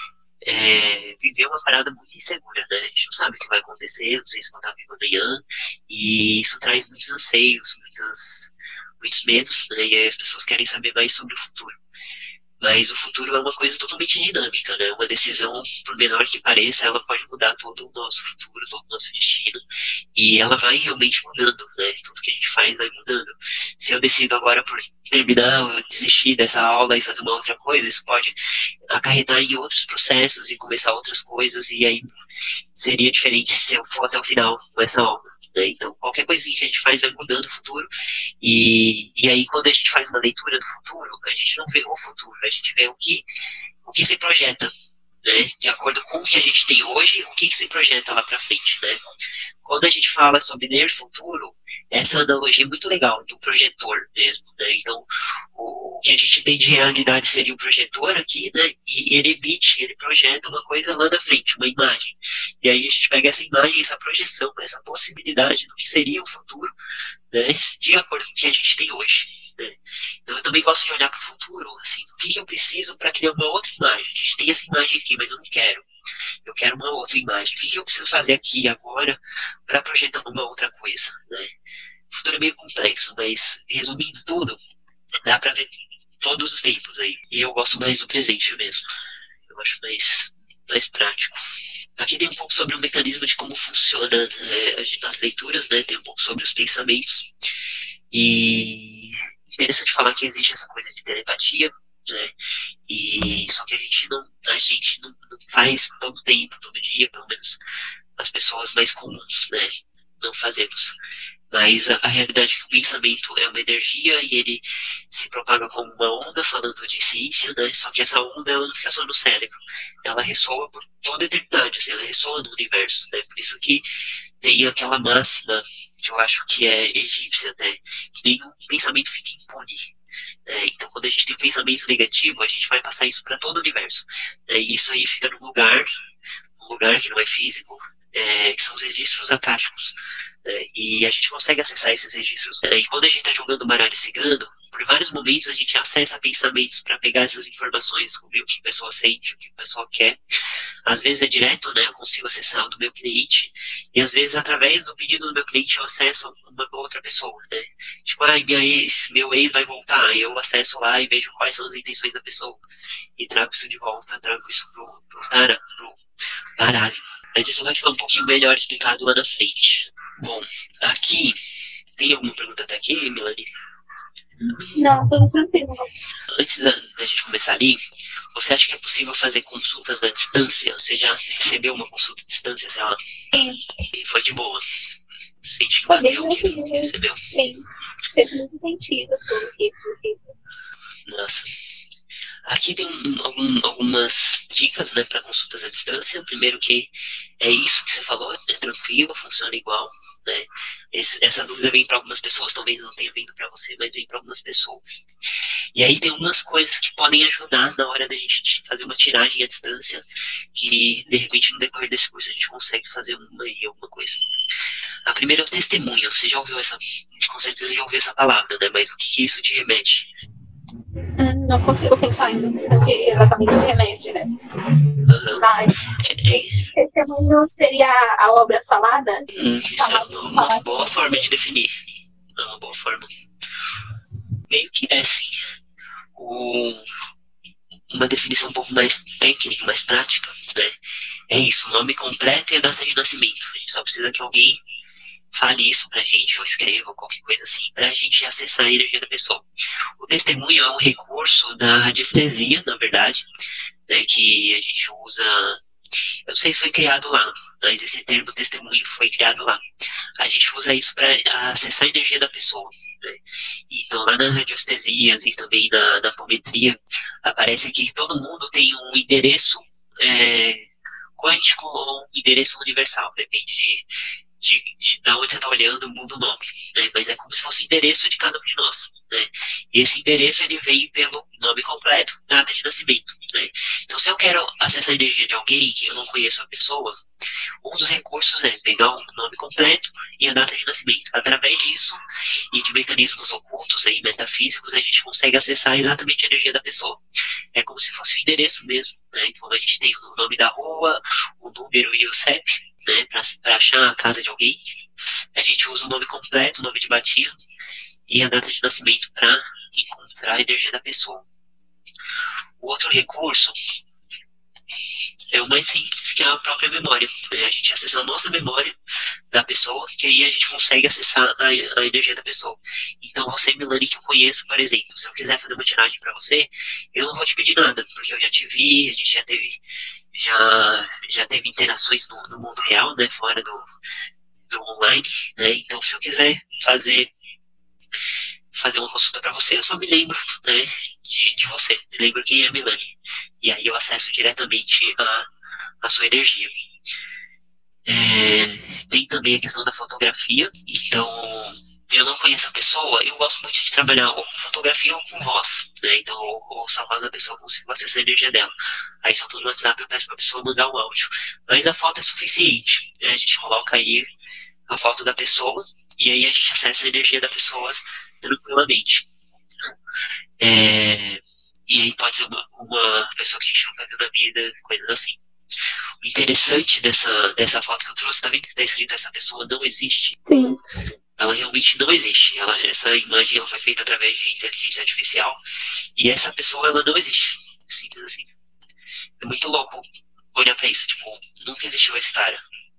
é, viver é uma parada muito insegura, né? A gente não sabe o que vai acontecer, não sei se vou estar vivo amanhã, e isso traz muitos anseios, muitas, muitos medos, né? E aí as pessoas querem saber mais sobre o futuro. Mas o futuro é uma coisa totalmente dinâmica, né? Uma decisão, por menor que pareça, ela pode mudar todo o nosso futuro, todo o nosso destino. E ela vai realmente mudando, né? Tudo que a gente faz vai mudando. Se eu decido agora por terminar, eu desistir dessa aula e fazer uma outra coisa, isso pode acarretar em outros processos e começar outras coisas, e aí seria diferente se eu for até o final com essa aula. Né? Então, qualquer coisinha que a gente faz vai mudando o futuro, e, e aí quando a gente faz uma leitura do futuro, a gente não vê o futuro, a gente vê o que, o que se projeta, né? De acordo com o que a gente tem hoje, o que, que se projeta lá para frente, né? Quando a gente fala sobre ler futuro, essa analogia é muito legal, do projetor mesmo, né? Então, o que a gente tem de realidade seria o projetor aqui, né? E ele emite, ele projeta uma coisa lá na frente, uma imagem. E aí a gente pega essa imagem, essa projeção, essa possibilidade do que seria o futuro, né? De acordo com o que a gente tem hoje, né? Então eu também gosto de olhar para o futuro, assim, o que, que eu preciso para criar uma outra imagem. A gente tem essa imagem aqui, mas eu não quero. Eu quero uma outra imagem. O que, que eu preciso fazer aqui agora para projetar uma outra coisa, né? O futuro é meio complexo, mas resumindo tudo, dá para ver todos os tempos aí. E eu gosto mais do presente mesmo. Eu acho mais, mais prático. Aqui tem um pouco sobre o mecanismo de como funciona é, as leituras, né? Tem um pouco sobre os pensamentos. E interessante falar que existe essa coisa de telepatia, né? E só que a gente não, a gente não, não faz todo tempo, todo dia, pelo menos as pessoas mais comuns, né? Não fazemos. Mas a, a realidade é que o pensamento é uma energia e ele se propaga como uma onda, falando de ciência, né? Só que essa onda ela não fica só no cérebro, ela ressoa por toda a eternidade, assim, ela ressoa no universo, né? Por isso que tem aquela máxima que eu acho que é egípcia, né? Que nenhum pensamento fica impune. É, então, quando a gente tem pensamento negativo, a gente vai passar isso para todo o universo. É, e isso aí fica num lugar, num lugar que não é físico, é, que são os registros akáshicos. É, e a gente consegue acessar esses registros. É, e quando a gente está jogando baralho cigano, por vários momentos a gente acessa pensamentos para pegar essas informações, descobrir o que a pessoa sente, o que a pessoa quer. Às vezes é direto, né? Eu consigo acessar o do meu cliente, e às vezes através do pedido do meu cliente eu acesso uma outra pessoa, né? Tipo, ah, minha ex, meu ex vai voltar, eu acesso lá e vejo quais são as intenções da pessoa e trago isso de volta, trago isso pro, pro, tara, pro baralho. Mas isso vai ficar um pouquinho melhor explicado lá na frente. Bom, aqui, tem alguma pergunta até aqui, Milani? Não, tudo tranquilo. Antes da, da gente começar ali, você acha que é possível fazer consultas à distância? Você já recebeu uma consulta à distância, sei lá? Sim. E foi de boa? Sente que Foi bem bateu o que tranquilo. recebeu? Sim. Fez muito sentido. Assim, Nossa. Aqui tem um, algum, algumas dicas, né, para consultas à distância. Primeiro que é isso que você falou, é tranquilo, funciona igual, né? Esse, essa dúvida vem para algumas pessoas, talvez não tenha vindo para você, mas vem para algumas pessoas. E aí tem algumas coisas que podem ajudar na hora da gente fazer uma tiragem à distância, que de repente no decorrer desse curso a gente consegue fazer uma e alguma coisa. A primeira é o testemunho. Você já ouviu essa, com certeza já ouviu essa palavra, né? Mas o que, que isso te remete? Hum, não consigo pensar em o que exatamente remete, né? Uhum. Mas É, é, testemunho seria a obra falada? hum, isso é uma, uma boa forma de definir. É uma boa forma. Meio que é, sim. O, uma definição um pouco mais técnica, mais prática, né? É isso, o nome completo e a data de nascimento. A gente só precisa que alguém fale isso pra gente, ou escreva, qualquer coisa assim, pra gente acessar a energia da pessoa. O testemunho é um recurso da radiestesia, na verdade, né, que a gente usa, eu não sei se foi criado lá, mas esse termo testemunho foi criado lá. A gente usa isso para acessar a energia da pessoa, né? Então lá na radiestesia e também na, na apometria, aparece que todo mundo tem um endereço é, quântico ou um endereço universal, depende de De, de, de onde você está olhando, muda o nome, né? Mas é como se fosse o endereço de cada um de nós, né? E esse endereço ele vem pelo nome completo, data de nascimento, né? Então, se eu quero acessar a energia de alguém que eu não conheço a pessoa, um dos recursos é pegar o nome completo e a data de nascimento. Através disso e de mecanismos ocultos aí, metafísicos, a gente consegue acessar exatamente a energia da pessoa. É como se fosse o endereço mesmo, né? Quando a gente tem o nome da rua, o número e o C E P, né, para achar a casa de alguém, a gente usa o nome completo, o nome de batismo e a data de nascimento para encontrar a energia da pessoa. O outro recurso é o mais simples, que é a própria memória, né? A gente acessa a nossa memória da pessoa, que aí a gente consegue acessar a, a energia da pessoa. Então você, Milani, que eu conheço, por exemplo, se eu quiser fazer uma tiragem para você, eu não vou te pedir nada, porque eu já te vi, a gente já teve já, já teve interações no, no mundo real, né, fora do, do online, né? Então se eu quiser fazer fazer uma consulta para você, eu só me lembro, né, de, de você, me lembro quem é a Milani, e aí eu acesso diretamente a, a sua energia. É, tem também a questão da fotografia. Então eu não conheço a pessoa, eu gosto muito de trabalhar ou com fotografia ou com voz, né? Então, ou, ou só a voz da pessoa, eu consigo acessar a energia dela. Aí, se eu tô no WhatsApp, eu peço pra pessoa mandar um áudio. Mas a foto é suficiente, né? A gente coloca aí a foto da pessoa e aí a gente acessa a energia da pessoa tranquilamente. É, e aí pode ser uma, uma pessoa que a gente nunca viu na vida, coisas assim. O interessante dessa, dessa foto que eu trouxe, tá vendo que tá escrito essa pessoa não existe? Sim. ela realmente não existe. Ela, essa imagem ela foi feita através de inteligência artificial e essa pessoa ela não existe. Simples assim. É muito louco olhar pra isso. Tipo, nunca existiu esse cara.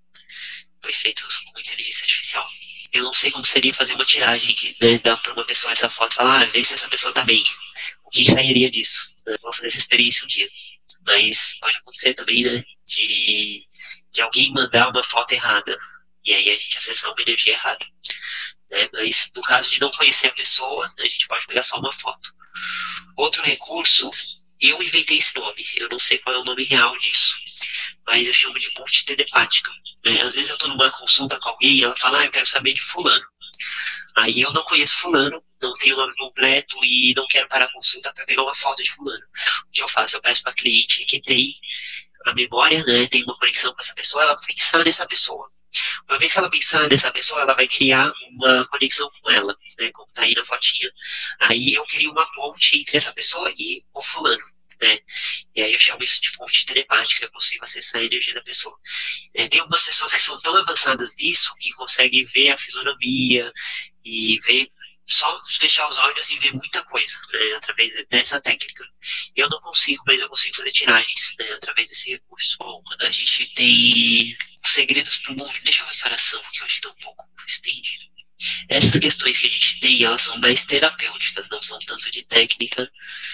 Foi feito com inteligência artificial. Eu não sei como seria fazer uma tiragem que, né, dá pra uma pessoa essa foto e falar, ah, vê se essa pessoa tá bem. O que sairia disso? Eu vou fazer essa experiência um dia. Mas pode acontecer também, né, de, de alguém mandar uma foto errada. E aí a gente acessar uma energia errada. Né? Mas no caso de não conhecer a pessoa, a gente pode pegar só uma foto. Outro recurso, eu inventei esse nome. Eu não sei qual é o nome real disso. Mas eu chamo de ponte telepática. Né? Às vezes eu estou numa consulta com alguém e ela fala, ah, eu quero saber de fulano. Aí eu não conheço fulano, não tenho o nome completo e não quero parar a consulta para pegar uma foto de fulano. O que eu faço? Eu peço para a cliente que tem a memória, né, tem uma conexão com essa pessoa, ela pensar nessa pessoa. Uma vez que ela pensar nessa pessoa, ela vai criar uma conexão com ela, né, como tá aí na fotinha. Aí eu crio uma ponte entre essa pessoa e o fulano. Né? E aí eu chamo isso de ponte telepática, eu consigo acessar a energia da pessoa. É, tem algumas pessoas que são tão avançadas nisso que conseguem ver a fisionomia e ver, só fechar os olhos e ver muita coisa, né, através dessa técnica. Eu não consigo, mas eu consigo fazer tiragens, né, através desse recurso. Bom, a gente tem segredos para o mundo. Deixa eu ver que oração, que eu acho que está um pouco estendido. Essas questões que a gente tem, elas são mais terapêuticas, não são tanto de técnica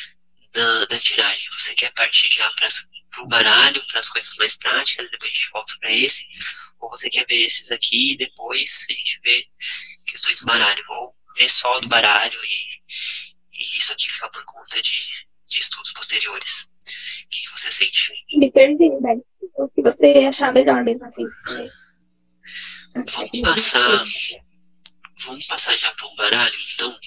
Da, da tiragem. Você quer partir já para o baralho, para as coisas mais práticas, depois a gente volta para esse, ou você quer ver esses aqui e depois a gente vê questões do baralho, ou ver só do baralho e, e isso aqui fica por conta de, de estudos posteriores. O que, que você sente? Me perdi, velho. O que você achar melhor mesmo assim. Você... Vamos passar, vamos passar já para o baralho, então.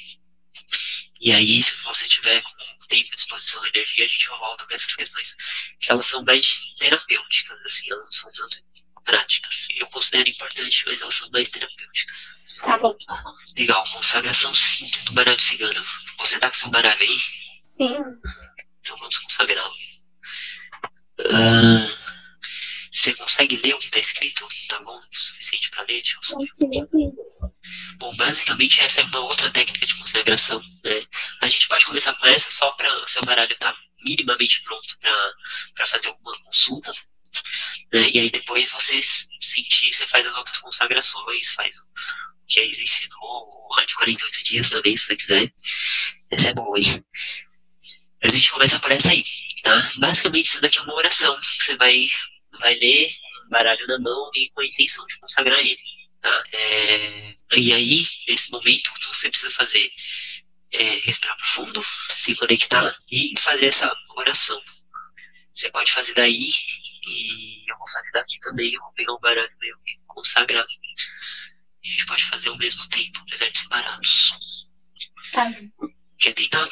E aí, se você tiver com tempo, disposição e energia, a gente volta para essas questões que elas são mais terapêuticas, assim, elas não são tanto práticas. Eu considero importante, mas elas são mais terapêuticas. Tá bom. Legal, consagração simples do baralho cigano. Você tá com seu baralho aí? Sim. Então vamos consagrá-lo. Uh, você consegue ler o que está escrito? Tá bom? O suficiente para ler? Deixa eu só... Sim, sim. Bom, basicamente essa é uma outra técnica de consagração, né? A gente pode começar com essa só para o seu baralho estar minimamente pronto para fazer alguma consulta, né? E aí depois você sentir, você faz as outras consagrações, faz o que a Isa ensinou, a de quarenta e oito dias também, se você quiser. Essa é boa, hein? Mas a gente começa por essa aí, tá? Basicamente isso daqui é uma oração que você vai, vai ler, baralho na mão e com a intenção de consagrar ele. Tá? É, e aí, nesse momento, o que você precisa fazer é respirar profundo, se conectar e fazer essa oração. Você pode fazer daí e eu vou fazer daqui também. Eu vou pegar um baralho meu e consagrar. E a gente pode fazer ao mesmo tempo, apesar de separados. Tá. Quer tentar?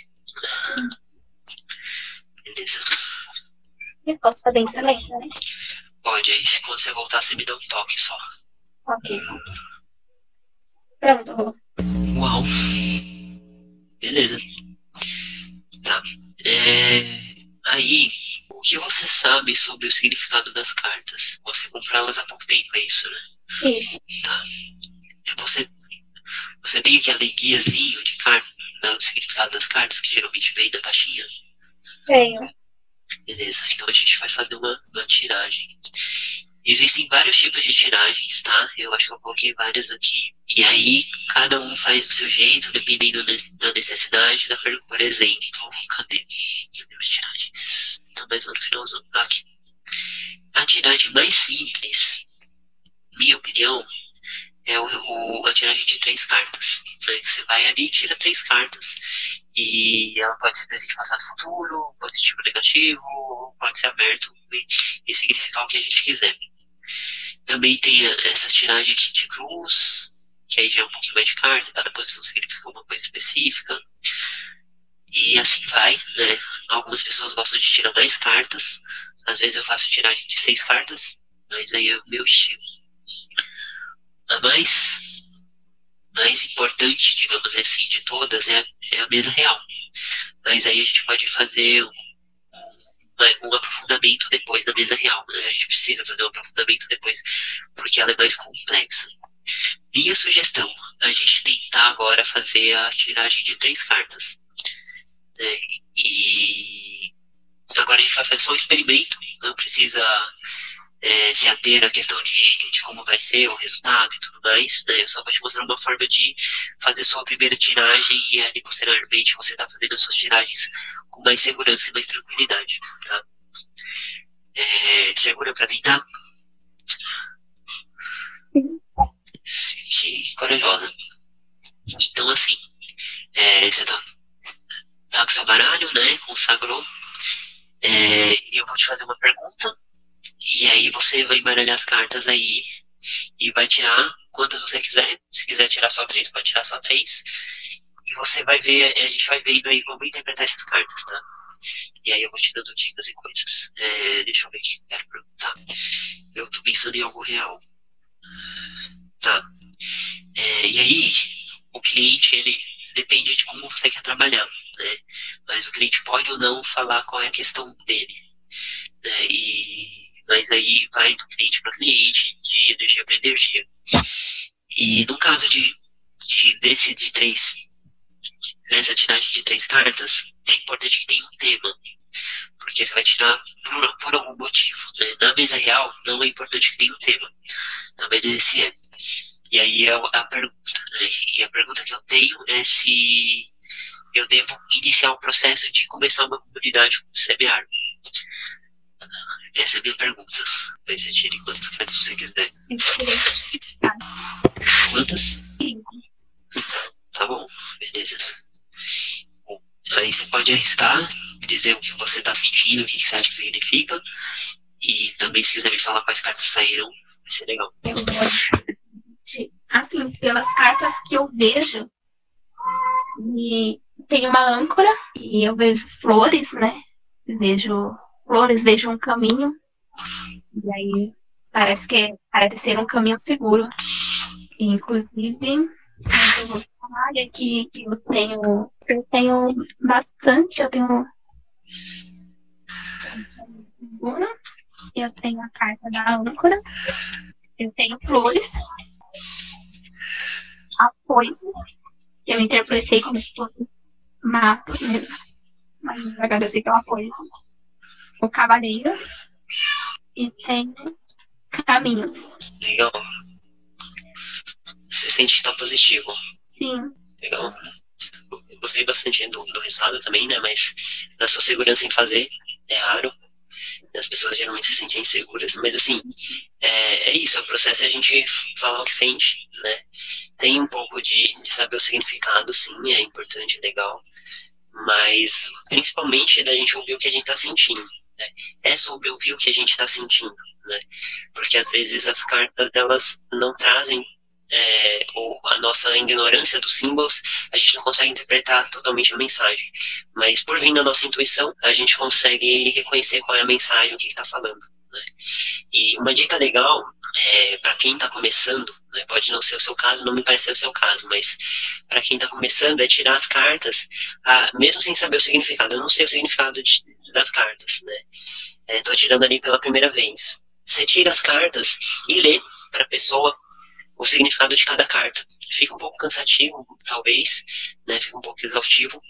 Beleza. Eu posso fazer em silêncio, né? Pode, aí se quando você voltar, você me dá um toque só. Ok. Pronto. Uau. Beleza. Tá. É... Aí, o que você sabe sobre o significado das cartas? Você comprou elas há pouco tempo, é isso, né? Isso. Tá. Você, você tem aquele guiazinho de carta, do significado das cartas, que geralmente vem da caixinha? Tenho. Beleza, então a gente vai fazer uma, uma tiragem. Existem vários tipos de tiragens, tá? Eu acho que eu coloquei várias aqui. E aí, cada um faz do seu jeito, dependendo da necessidade da pergunta. Por exemplo, cadê? Cadê as tiragens? Então, mais lá no finalzão. Aqui. A tiragem mais simples, minha opinião, é o, o, a tiragem de três cartas. Né? Você vai ali e tira três cartas. E ela pode ser presente, passado, futuro, positivo, negativo, pode ser aberto e, e significar o que a gente quiser. Também tem essa tiragem aqui de cruz, que aí já é um pouquinho mais de carta, cada posição significa uma coisa específica. E assim vai, né? Algumas pessoas gostam de tirar mais cartas, às vezes eu faço tiragem de seis cartas, mas aí é o meu estilo. A mais, mais importante, digamos assim, de todas é, é a mesa real. Mas aí a gente pode fazer um, um aprofundamento depois da mesa real, né? A gente precisa fazer um aprofundamento depois, porque ela é mais complexa. minha sugestão, a gente tentar agora fazer a tiragem de três cartas. Né? E agora a gente vai fazer só um experimento, não precisa é, se ater à questão de, de como vai ser o resultado e tudo mais. Né? Eu só vou te mostrar uma forma de fazer sua primeira tiragem e ali posteriormente você tá fazendo as suas tiragens com mais segurança e mais tranquilidade. Tá? É, segura para tentar? Que corajosa. Então, assim, é, você tá, tá com seu baralho, né? Consagrou. É, eu vou te fazer uma pergunta. E aí você vai embaralhar as cartas aí. E vai tirar quantas você quiser. Se quiser tirar só três, pode tirar só três. E você vai ver, a gente vai vendo aí como interpretar essas cartas, tá? E aí eu vou te dando dicas e coisas. É, deixa eu ver o que eu quero perguntar. Eu tô pensando em algo real. Tá. É, e aí, o cliente, ele depende de como você quer trabalhar, né? Mas o cliente pode ou não falar qual é a questão dele, né? E, mas aí vai do cliente para cliente, de energia para energia. E no caso de, de, desse, de três, dessa tiragem de três cartas, é importante que tenha um tema. Porque você vai tirar por, por algum motivo, né? Na mesa real, não é importante que tenha um tema. Na B D C é. E aí é a pergunta, né? E a pergunta que eu tenho é se eu devo iniciar o processo de começar uma comunidade com o Semear. Essa é a minha pergunta. Aí você tire quantas cartas você quiser. Quantas? Tá bom, beleza. Bom, aí você pode arriscar, dizer o que você está sentindo, o que você acha que significa. E também se quiser me falar quais cartas saíram, vai ser legal. Eu vou... Assim, pelas cartas que eu vejo, e tem uma âncora, e eu vejo flores, né? Vejo flores, vejo um caminho, e aí parece que parece ser um caminho seguro. E, inclusive, eu vou falar aqui que eu tenho, eu tenho bastante, eu tenho eu tenho a carta da âncora, eu tenho flores, a foice, que eu interpretei como se fosse matos mesmo, mas agora eu sei que é uma foice. O cavaleiro e tem caminhos. Legal. Você sente que tá positivo? Sim. Legal. Eu gostei bastante do, do resultado também, né? Mas na sua segurança em fazer, é raro. As pessoas geralmente se sentem inseguras. Mas assim, é, é isso. O processo é a gente falar o que sente, né? Tem um pouco de, de saber o significado, sim, é importante, legal. Mas principalmente da gente ouvir o que a gente tá sentindo. Né? É sobre ouvir o que a gente está sentindo, né? Porque às vezes as cartas delas não trazem, é, ou a nossa ignorância dos símbolos, a gente não consegue interpretar totalmente a mensagem, mas por vir da nossa intuição, a gente consegue reconhecer qual é a mensagem, o que está falando, né? E uma dica legal, é, para quem está começando, né, pode não ser o seu caso, não me parece ser o seu caso, mas para quem está começando é tirar as cartas, ah, mesmo sem saber o significado. Eu não sei o significado de, das cartas, né? Estou tirando ali pela primeira vez. Você tira as cartas e lê para a pessoa o significado de cada carta. Fica um pouco cansativo, talvez, né? Fica um pouco exaustivo,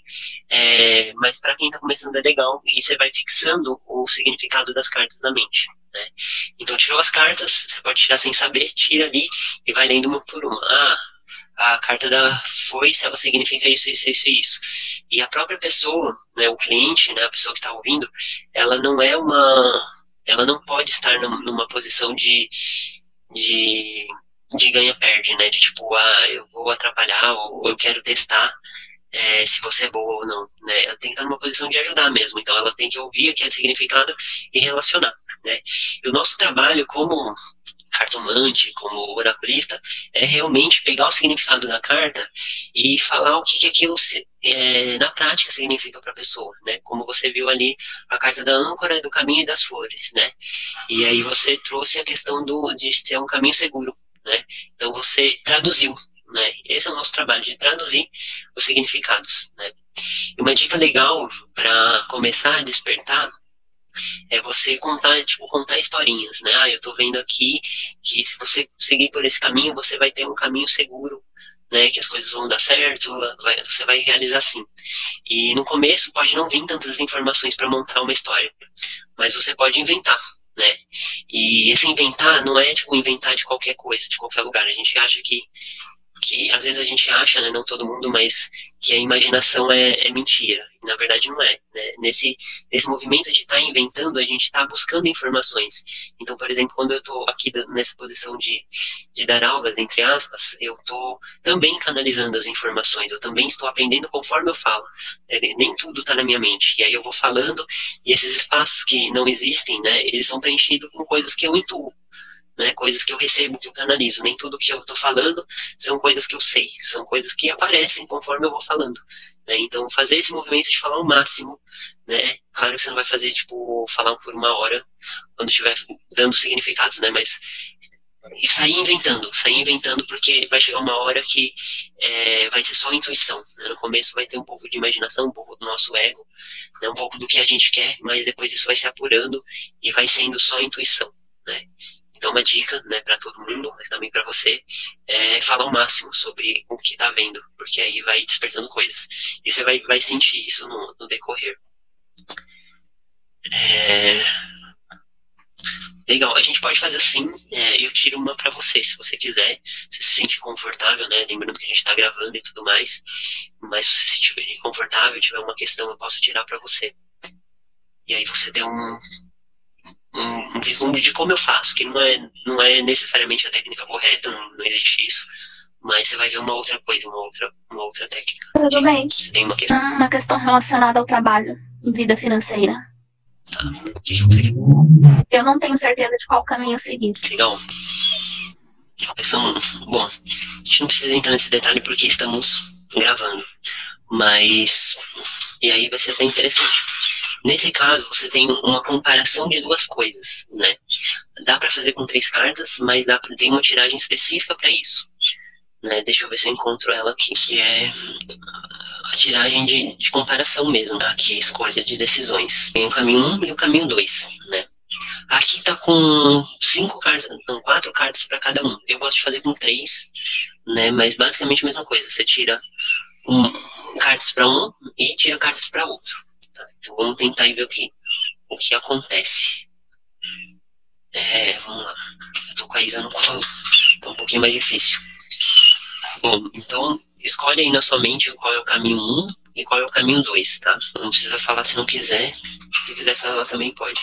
é, mas para quem está começando é legal, e você vai fixando o significado das cartas na mente, né? Então tirou as cartas, você pode tirar sem saber, tira ali e vai lendo uma por uma. Ah, a carta da foice, ela significa isso, isso, isso e isso. E a própria pessoa, né, o cliente, né, a pessoa que está ouvindo, ela não é uma... Ela não pode estar numa posição de... de, de ganha-perde, né? De tipo, ah, eu vou atrapalhar ou eu quero testar é, se você é boa ou não, né? Ela tem que estar numa posição de ajudar mesmo. Então ela tem que ouvir aquele significado e relacionar, né? E o nosso trabalho como cartomante, como oraculista, é realmente pegar o significado da carta e falar o que, que aquilo é, na prática significa para a pessoa, né? Como você viu ali a carta da âncora, do caminho e das flores, né? E aí você trouxe a questão do, de ser um caminho seguro, né? Então você traduziu, né? Esse é o nosso trabalho, de traduzir os significados, né? E uma dica legal para começar a despertar é você contar, tipo, contar historinhas, né? Ah, eu tô vendo aqui que se você seguir por esse caminho, você vai ter um caminho seguro, né? Que as coisas vão dar certo, vai, você vai realizar assim. E no começo pode não vir tantas informações para montar uma história, mas você pode inventar, né? E esse inventar não é tipo inventar de qualquer coisa, de qualquer lugar. A gente acha que, que às vezes a gente acha, né, não todo mundo, mas que a imaginação é, é mentira. E, na verdade não é, né? Nesse, nesse movimento de estar inventando, a gente está buscando informações. Então, por exemplo, quando eu estou aqui nessa posição de, de dar aulas, entre aspas, eu estou também canalizando as informações, eu também estou aprendendo conforme eu falo. É, nem tudo está na minha mente. E aí eu vou falando, e esses espaços que não existem, né, eles são preenchidos com coisas que eu intuo. Né, coisas que eu recebo, que eu canalizo. Nem tudo que eu estou falando são coisas que eu sei, são coisas que aparecem conforme eu vou falando. Né? Então, fazer esse movimento de falar o máximo, né? Claro que você não vai fazer, tipo, falar por uma hora quando estiver dando significados, né? Mas e sair inventando, sair inventando, porque vai chegar uma hora que é, vai ser só intuição. Né? No começo vai ter um pouco de imaginação, um pouco do nosso ego, né? Um pouco do que a gente quer, mas depois isso vai se apurando e vai sendo só intuição. Né? Então, uma dica, né, para todo mundo, mas também para você, é falar o máximo sobre o que está vendo, porque aí vai despertando coisas. E você vai, vai sentir isso no, no decorrer. É... Legal, a gente pode fazer assim, é, eu tiro uma para você, se você quiser, se se sentir confortável, né, lembrando que a gente está gravando e tudo mais, mas se você se sentir confortável, tiver uma questão, eu posso tirar para você. E aí você tem um... Um, um vislumbre de como eu faço, que não é, não é necessariamente a técnica correta, não, não existe isso, mas você vai ver uma outra coisa, uma outra, uma outra técnica. Tudo bem. Você tem uma questão? Uma questão relacionada ao trabalho e vida financeira. Tá. O que você quer? Eu não tenho certeza de qual caminho seguir. Legal. São, bom, a gente não precisa entrar nesse detalhe porque estamos gravando, mas e aí vai ser até interessante. Nesse caso, você tem uma comparação de duas coisas, né? Dá para fazer com três cartas, mas dá pra, tem uma tiragem específica para isso. Né? Deixa eu ver se eu encontro ela aqui, que é a tiragem de, de comparação mesmo. Tá? Aqui, escolha de decisões. Tem o caminho um e o caminho dois, né? Aqui tá com cinco cartas, não, quatro cartas para cada um. Eu gosto de fazer com três, né? Mas basicamente a mesma coisa. Você tira um, cartas para um e tira cartas para outro. Então, vamos tentar ver o que, o que acontece. É, vamos lá. Eu tô com a Isa no colo. Tá um pouquinho mais difícil. Bom, então, escolhe aí na sua mente qual é o caminho um e qual é o caminho dois, tá? Não precisa falar se não quiser. Se quiser falar também pode.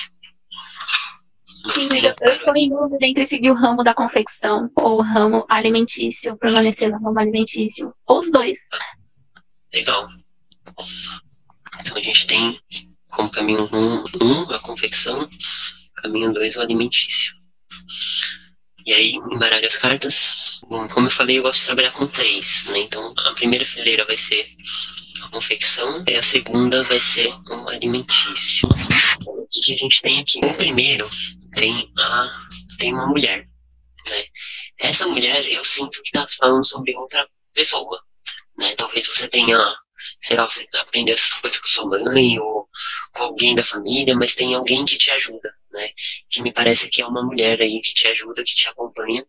Sim, eu estou em dúvida entre seguir o ramo da confecção ou o ramo alimentício, permanecer no ramo alimentício. Ou os dois. Legal. Então a gente tem como caminho um, um a confecção, caminho dois o alimentício. E aí, embaralha as cartas. Bom, como eu falei, eu gosto de trabalhar com três, né? Então a primeira fileira vai ser a confecção e a segunda vai ser o alimentício. O que a gente tem aqui? O primeiro tem, a, tem uma mulher, né? Essa mulher, eu sinto que está falando sobre outra pessoa, né? Talvez você tenha... sei lá, você aprender essas coisas com sua mãe ou com alguém da família, mas tem alguém que te ajuda, né? Que me parece que é uma mulher aí que te ajuda, que te acompanha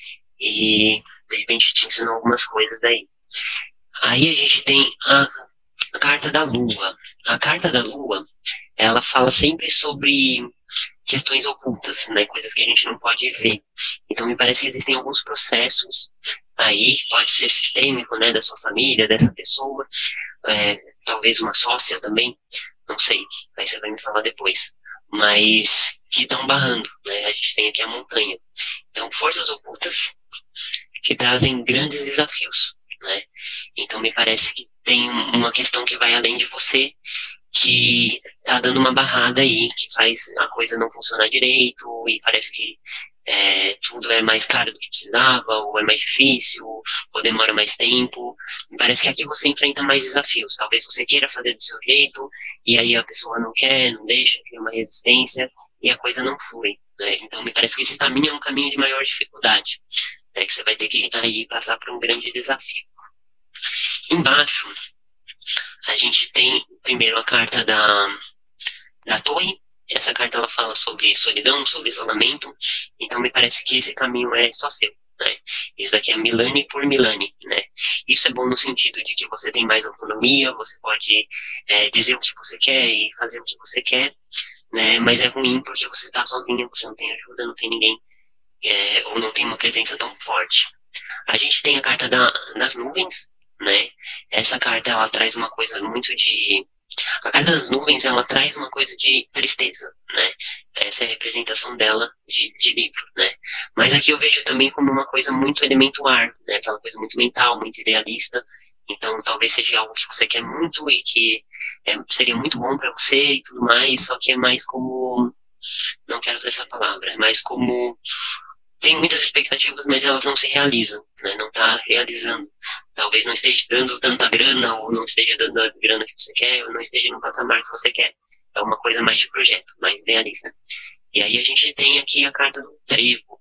e de repente te ensina algumas coisas aí. Aí a gente tem a carta da lua. A carta da lua, ela fala sempre sobre questões ocultas, né? Coisas que a gente não pode ver. Então me parece que existem alguns processos aí, que pode ser sistêmico, né, da sua família, dessa pessoa, é, talvez uma sócia também, não sei, aí você vai me falar depois, mas que estão barrando, né, a gente tem aqui a montanha. Então, forças ocultas que trazem grandes desafios, né, então me parece que tem uma questão que vai além de você, que tá dando uma barrada aí, que faz a coisa não funcionar direito, e parece que É, tudo é mais caro do que precisava, ou é mais difícil, ou demora mais tempo. Parece que aqui você enfrenta mais desafios. Talvez você queira fazer do seu jeito, e aí a pessoa não quer, não deixa, cria uma resistência, e a coisa não flui. Né? Então me parece que esse caminho é um caminho de maior dificuldade, né? Que você vai ter que aí passar por um grande desafio. Embaixo, a gente tem primeiro a carta da, da torre, essa carta ela fala sobre solidão, sobre isolamento, então me parece que esse caminho é só seu, né? Isso daqui é Milani por Milani, né? Isso é bom no sentido de que você tem mais autonomia, você pode é, dizer o que você quer e fazer o que você quer, né? Mas é ruim porque você está sozinha, você não tem ajuda, não tem ninguém, é, ou não tem uma presença tão forte. A gente tem a carta da, das nuvens, né? Essa carta ela traz uma coisa muito de... A carta das nuvens ela traz uma coisa de tristeza, né? Essa é a representação dela de, de livro, né? Mas aqui eu vejo também como uma coisa muito elemento ar, né? Aquela coisa muito mental, muito idealista. Então talvez seja algo que você quer muito e que é, seria muito bom para você e tudo mais, só que é mais como... Não quero usar essa palavra, é mais como... Tem muitas expectativas, mas elas não se realizam, né? Não está realizando. Talvez não esteja dando tanta grana, ou não esteja dando a grana que você quer, ou não esteja no patamar que você quer. É uma coisa mais de projeto, mais idealista. E aí a gente tem aqui a carta do trevo.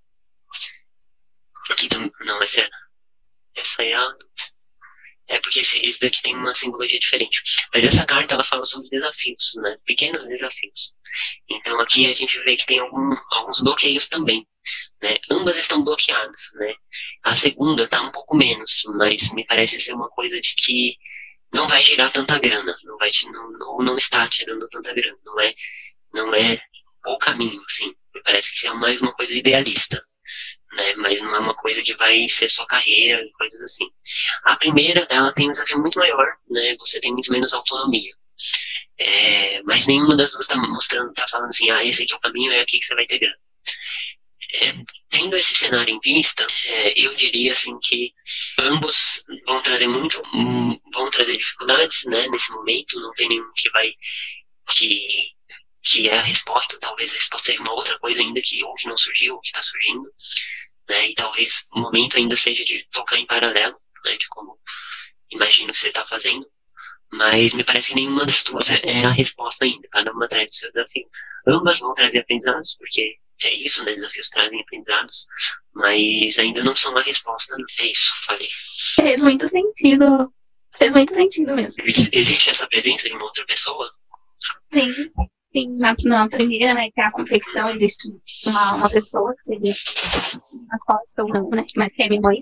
Aqui também, não, essa é, essa é a... É porque esse, esse daqui tem uma simbologia diferente. Mas essa carta, ela fala sobre desafios, né? Pequenos desafios. Então aqui a gente vê que tem algum, alguns bloqueios também, né? Ambas estão bloqueadas, né? A segunda está um pouco menos, mas me parece ser uma coisa de que não vai gerar tanta grana, não vai te, não, ou não está te dando tanta grana, não é, não é o caminho, assim. Me parece que é mais uma coisa idealista, né? Mas não é uma coisa que vai ser sua carreira e coisas assim. A primeira, ela tem um desafio muito maior, né? Você tem muito menos autonomia. É, mas nenhuma das duas está mostrando, está falando assim, ah, esse aqui é o caminho, é aqui que você vai ter grana. É, tendo esse cenário em vista, é, eu diria assim que ambos vão trazer muito, hum, vão trazer dificuldades, né, nesse momento. Não tem nenhum que vai, que, que é a resposta. Talvez a resposta seja uma outra coisa ainda que ou que não surgiu, ou que está surgindo, né, e talvez o momento ainda seja de tocar em paralelo, né, de como imagino que você está fazendo. Mas me parece que nenhuma das duas é a resposta ainda. Cada uma traz o seu desafio. Ambas vão trazer aprendizados, porque é isso, né? Desafios trazem aprendizados, mas ainda não são a resposta. É isso, falei. Fez muito sentido. Fez muito sentido mesmo. Existe essa presença de uma outra pessoa? Sim. Sim, na, na primeira, né, que é a confecção, existe uma, uma pessoa que seria a costa ou não, né? Mas que é minha mãe.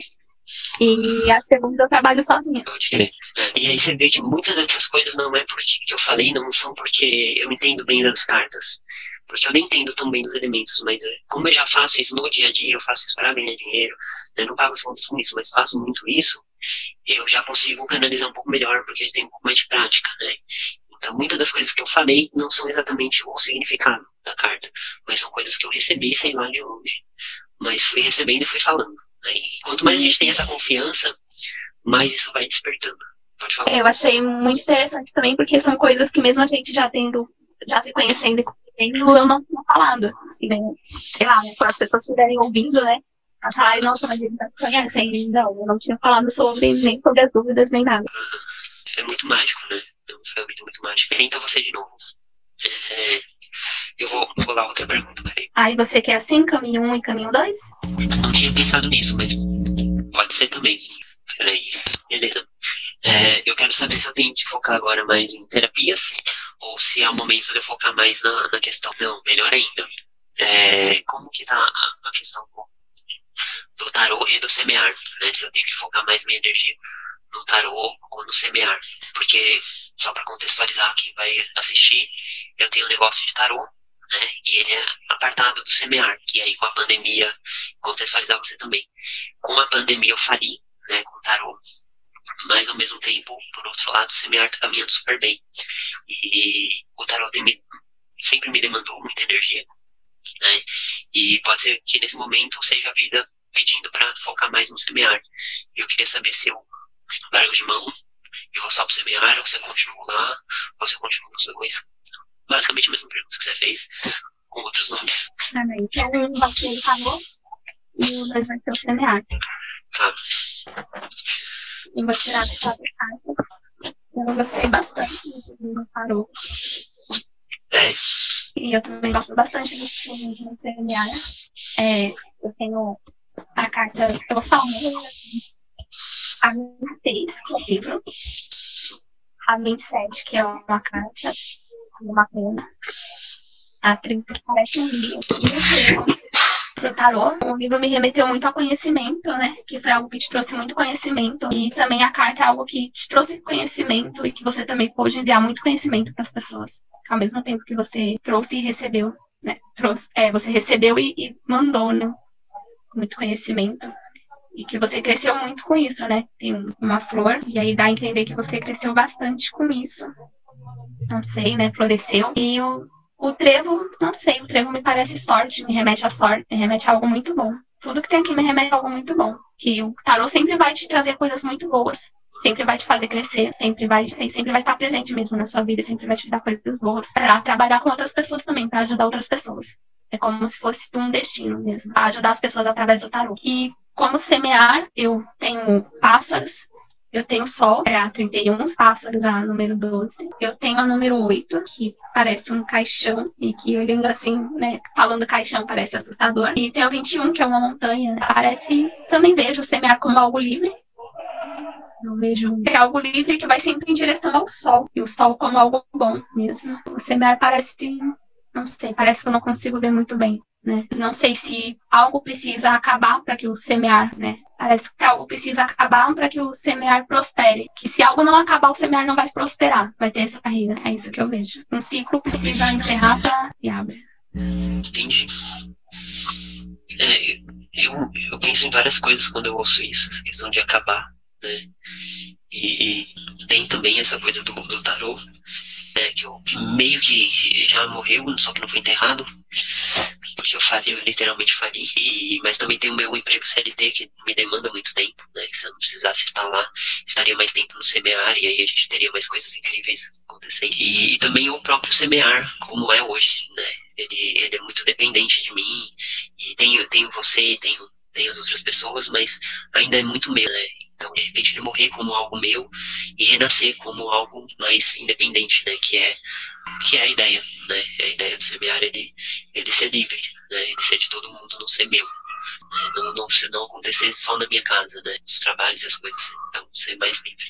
E a segunda eu trabalho sozinha. E aí você vê que muitas dessas coisas não é porque que eu falei, não são porque eu entendo bem das cartas. Porque eu nem entendo tão bem dos elementos, mas como eu já faço isso no dia a dia, eu faço isso para ganhar dinheiro, eu não pago as contas com isso, mas faço muito isso, eu já consigo canalizar um pouco melhor, porque eu tenho um pouco mais de prática, né? Então muitas das coisas que eu falei não são exatamente o significado da carta, mas são coisas que eu recebi, sei lá de onde. Mas fui recebendo e fui falando. E quanto mais a gente tem essa confiança, mais isso vai despertando. Pode falar. Eu achei muito interessante também, porque são coisas que mesmo a gente já tendo, já se conhecendo e conhecendo, eu não tinha falado. Assim, né? Sei lá, né? Quando as pessoas estiverem ouvindo, né? Acharem, nossa, mas eles não conhecem. Não, eu não tinha falado sobre, nem sobre as dúvidas, nem nada. É muito mágico, né? É um ferramenta muito mágico. Tenta você de novo. É... Eu vou, vou lá outra pergunta, peraí. Aí você quer assim, caminho um e caminho dois? Não tinha pensado nisso, mas pode ser também. Peraí, beleza. É, eu quero saber se eu tenho que focar agora mais em terapias ou se é o momento de eu focar mais na, na questão. Não, melhor ainda. É, como que tá a, a questão do tarô e do semear, né? Se eu tenho que focar mais minha energia no tarô ou no semear. Porque, só para contextualizar quem vai assistir, eu tenho um negócio de tarô, né? E ele é apartado do semear. E aí com a pandemia, contextualizar você também. Com a pandemia eu fali, né, com o tarô. Mas ao mesmo tempo, por outro lado, o semear tá caminhando super bem. E o tarô tem me, sempre me demandou muita energia, né? E pode ser que nesse momento seja a vida pedindo para focar mais no semear. E eu queria saber se eu largo de mão e vou só pro semear, ou se eu continuo lá, ou se eu continuo nos dois. Basicamente a mesma pergunta que você fez, com outros nomes. Ah, bem. Então, um vai ser o tarô e o dois vai ser o semear. Tá. Eu vou tirar as quatro cartas. Eu gostei bastante do tarô. É. E eu também gosto bastante do do semear. É, eu tenho a carta, eu vou falar mesmo, a vinte e seis, que é o livro. A vinte e sete, que é uma carta, uma pena. a trinta que parece um livro. Pro tarô, o livro me remeteu muito ao conhecimento, né? Que foi algo que te trouxe muito conhecimento. E também a carta é algo que te trouxe conhecimento e que você também pôde enviar muito conhecimento para as pessoas. Ao mesmo tempo que você trouxe e recebeu, né? Trouxe, é, você recebeu e, e mandou, né? Muito conhecimento. E que você cresceu muito com isso, né? Tem uma flor, e aí dá a entender que você cresceu bastante com isso. Não sei, né? Floresceu. E o O trevo, não sei, o trevo me parece sorte, me remete a sorte, me remete a algo muito bom. Tudo que tem aqui me remete a algo muito bom. Que o tarô sempre vai te trazer coisas muito boas. Sempre vai te fazer crescer, sempre vai, sempre vai estar presente mesmo na sua vida, sempre vai te dar coisas boas. Para trabalhar com outras pessoas também, para ajudar outras pessoas. É como se fosse um destino mesmo, para ajudar as pessoas através do tarô. E como semear, eu tenho pássaros. Eu tenho Sol, é a trinta e um, os pássaros, a número doze. Eu tenho a número oito, que parece um caixão, e que olhando assim, né, falando caixão, parece assustador. E tem o vinte e um, que é uma montanha. Parece, também vejo semear como algo livre. Eu vejo que é algo livre que vai sempre em direção ao Sol. E o Sol como algo bom mesmo. O semear parece, não sei, parece que eu não consigo ver muito bem. Né? Não sei se algo precisa acabar para que o semear, né? Parece que algo precisa acabar para que o semear prospere. Que se algo não acabar, o semear não vai prosperar. Vai ter essa carreira. É isso que eu vejo. Um ciclo precisa encerrar para e abre. Entendi. É, eu, eu penso em várias coisas quando eu ouço isso, essa questão de acabar, né? E, e tem também essa coisa do, do tarô, né? Que eu meio que já morreu, só que não foi enterrado. Porque eu falei, eu literalmente falei. E, mas também tem o meu emprego C L T, que me demanda muito tempo, né? Que se eu não precisasse estar lá, estaria mais tempo no semear, e aí a gente teria mais coisas incríveis acontecendo. E, e também o próprio semear, como é hoje, né? Ele, ele é muito dependente de mim, e tenho, tenho você, tenho, tenho as outras pessoas, mas ainda é muito meu, né? Então, de repente, ele morrer como algo meu e renascer como algo mais independente, né? Que é, que é a ideia, né? A ideia do semear, ele, ele ser livre, né? Ele ser de todo mundo, não ser meu. Né? Não, não, não acontecer só na minha casa, né? Os trabalhos e as coisas. Então, ser mais livre.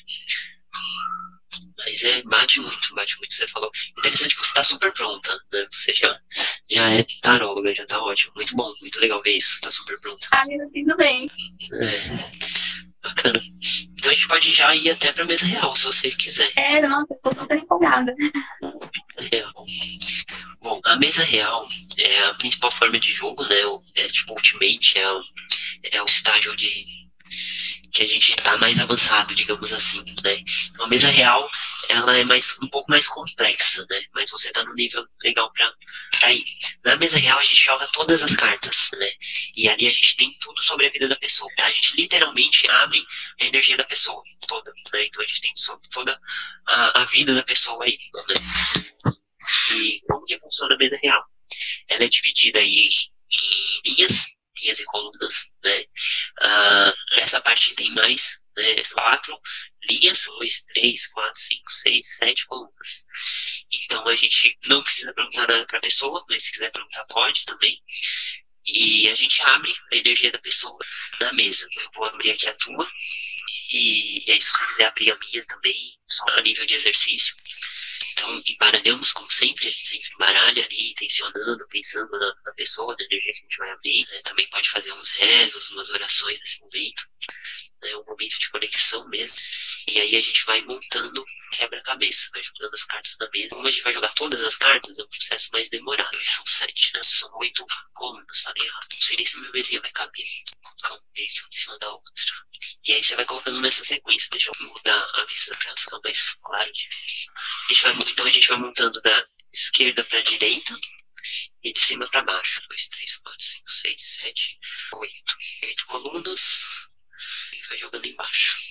Mas é, bate muito, bate muito. Você falou. Interessante que você está super pronta, né? Você já, já é taróloga, já tá ótimo. Muito bom, muito legal ver isso. Tá super pronta. Ah, me sinto bem. É. Bacana. Então a gente pode já ir até pra mesa real, se você quiser. É, nossa, eu tô super empolgada. Real. Bom, a mesa real é a principal forma de jogo, né? É tipo Ultimate, é o, é o estágio de que a gente tá mais avançado, digamos assim, né? Então a mesa real, ela é mais, um pouco mais complexa, né? Mas você tá no nível legal pra, pra ir. Na mesa real a gente joga todas as cartas, né? E ali a gente tem tudo sobre a vida da pessoa. A gente literalmente abre a energia da pessoa toda, né? Então a gente tem sobre toda a, a vida da pessoa aí, né? E como que funciona a mesa real? Ela é dividida aí em linhas, linhas e colunas, né? Ah, essa parte tem mais, né? Quatro linhas, dois, três, quatro, cinco, seis, sete colunas. Então a gente não precisa perguntar nada para a pessoa, mas se quiser perguntar pode também. E a gente abre a energia da pessoa na mesa. Eu vou abrir aqui a tua, e, e aí se você quiser abrir a minha também, só a nível de exercício. Então, embaralhamos como sempre, a gente sempre embaralha ali, tensionando, pensando na, na pessoa, na energia que a gente vai abrir. Né? Também pode fazer uns rezos, umas orações nesse momento, né? Um momento de conexão mesmo. E aí a gente vai montando quebra-cabeça, vai jogando as cartas na mesa. Como a gente vai jogar todas as cartas, é um processo mais demorado. São sete, né? São oito colunas, falei errado. Não sei nem se minha mesinha vai caber. Então, meio que uma em cima da outra. E aí você vai colocando nessa sequência. Deixa eu mudar a visão pra ficar mais claro de ver. A gente vai, então a gente vai montando da esquerda para a direita e de cima para baixo. dois, três, quatro, cinco, seis, sete, oito. oito colunas e vai jogando embaixo.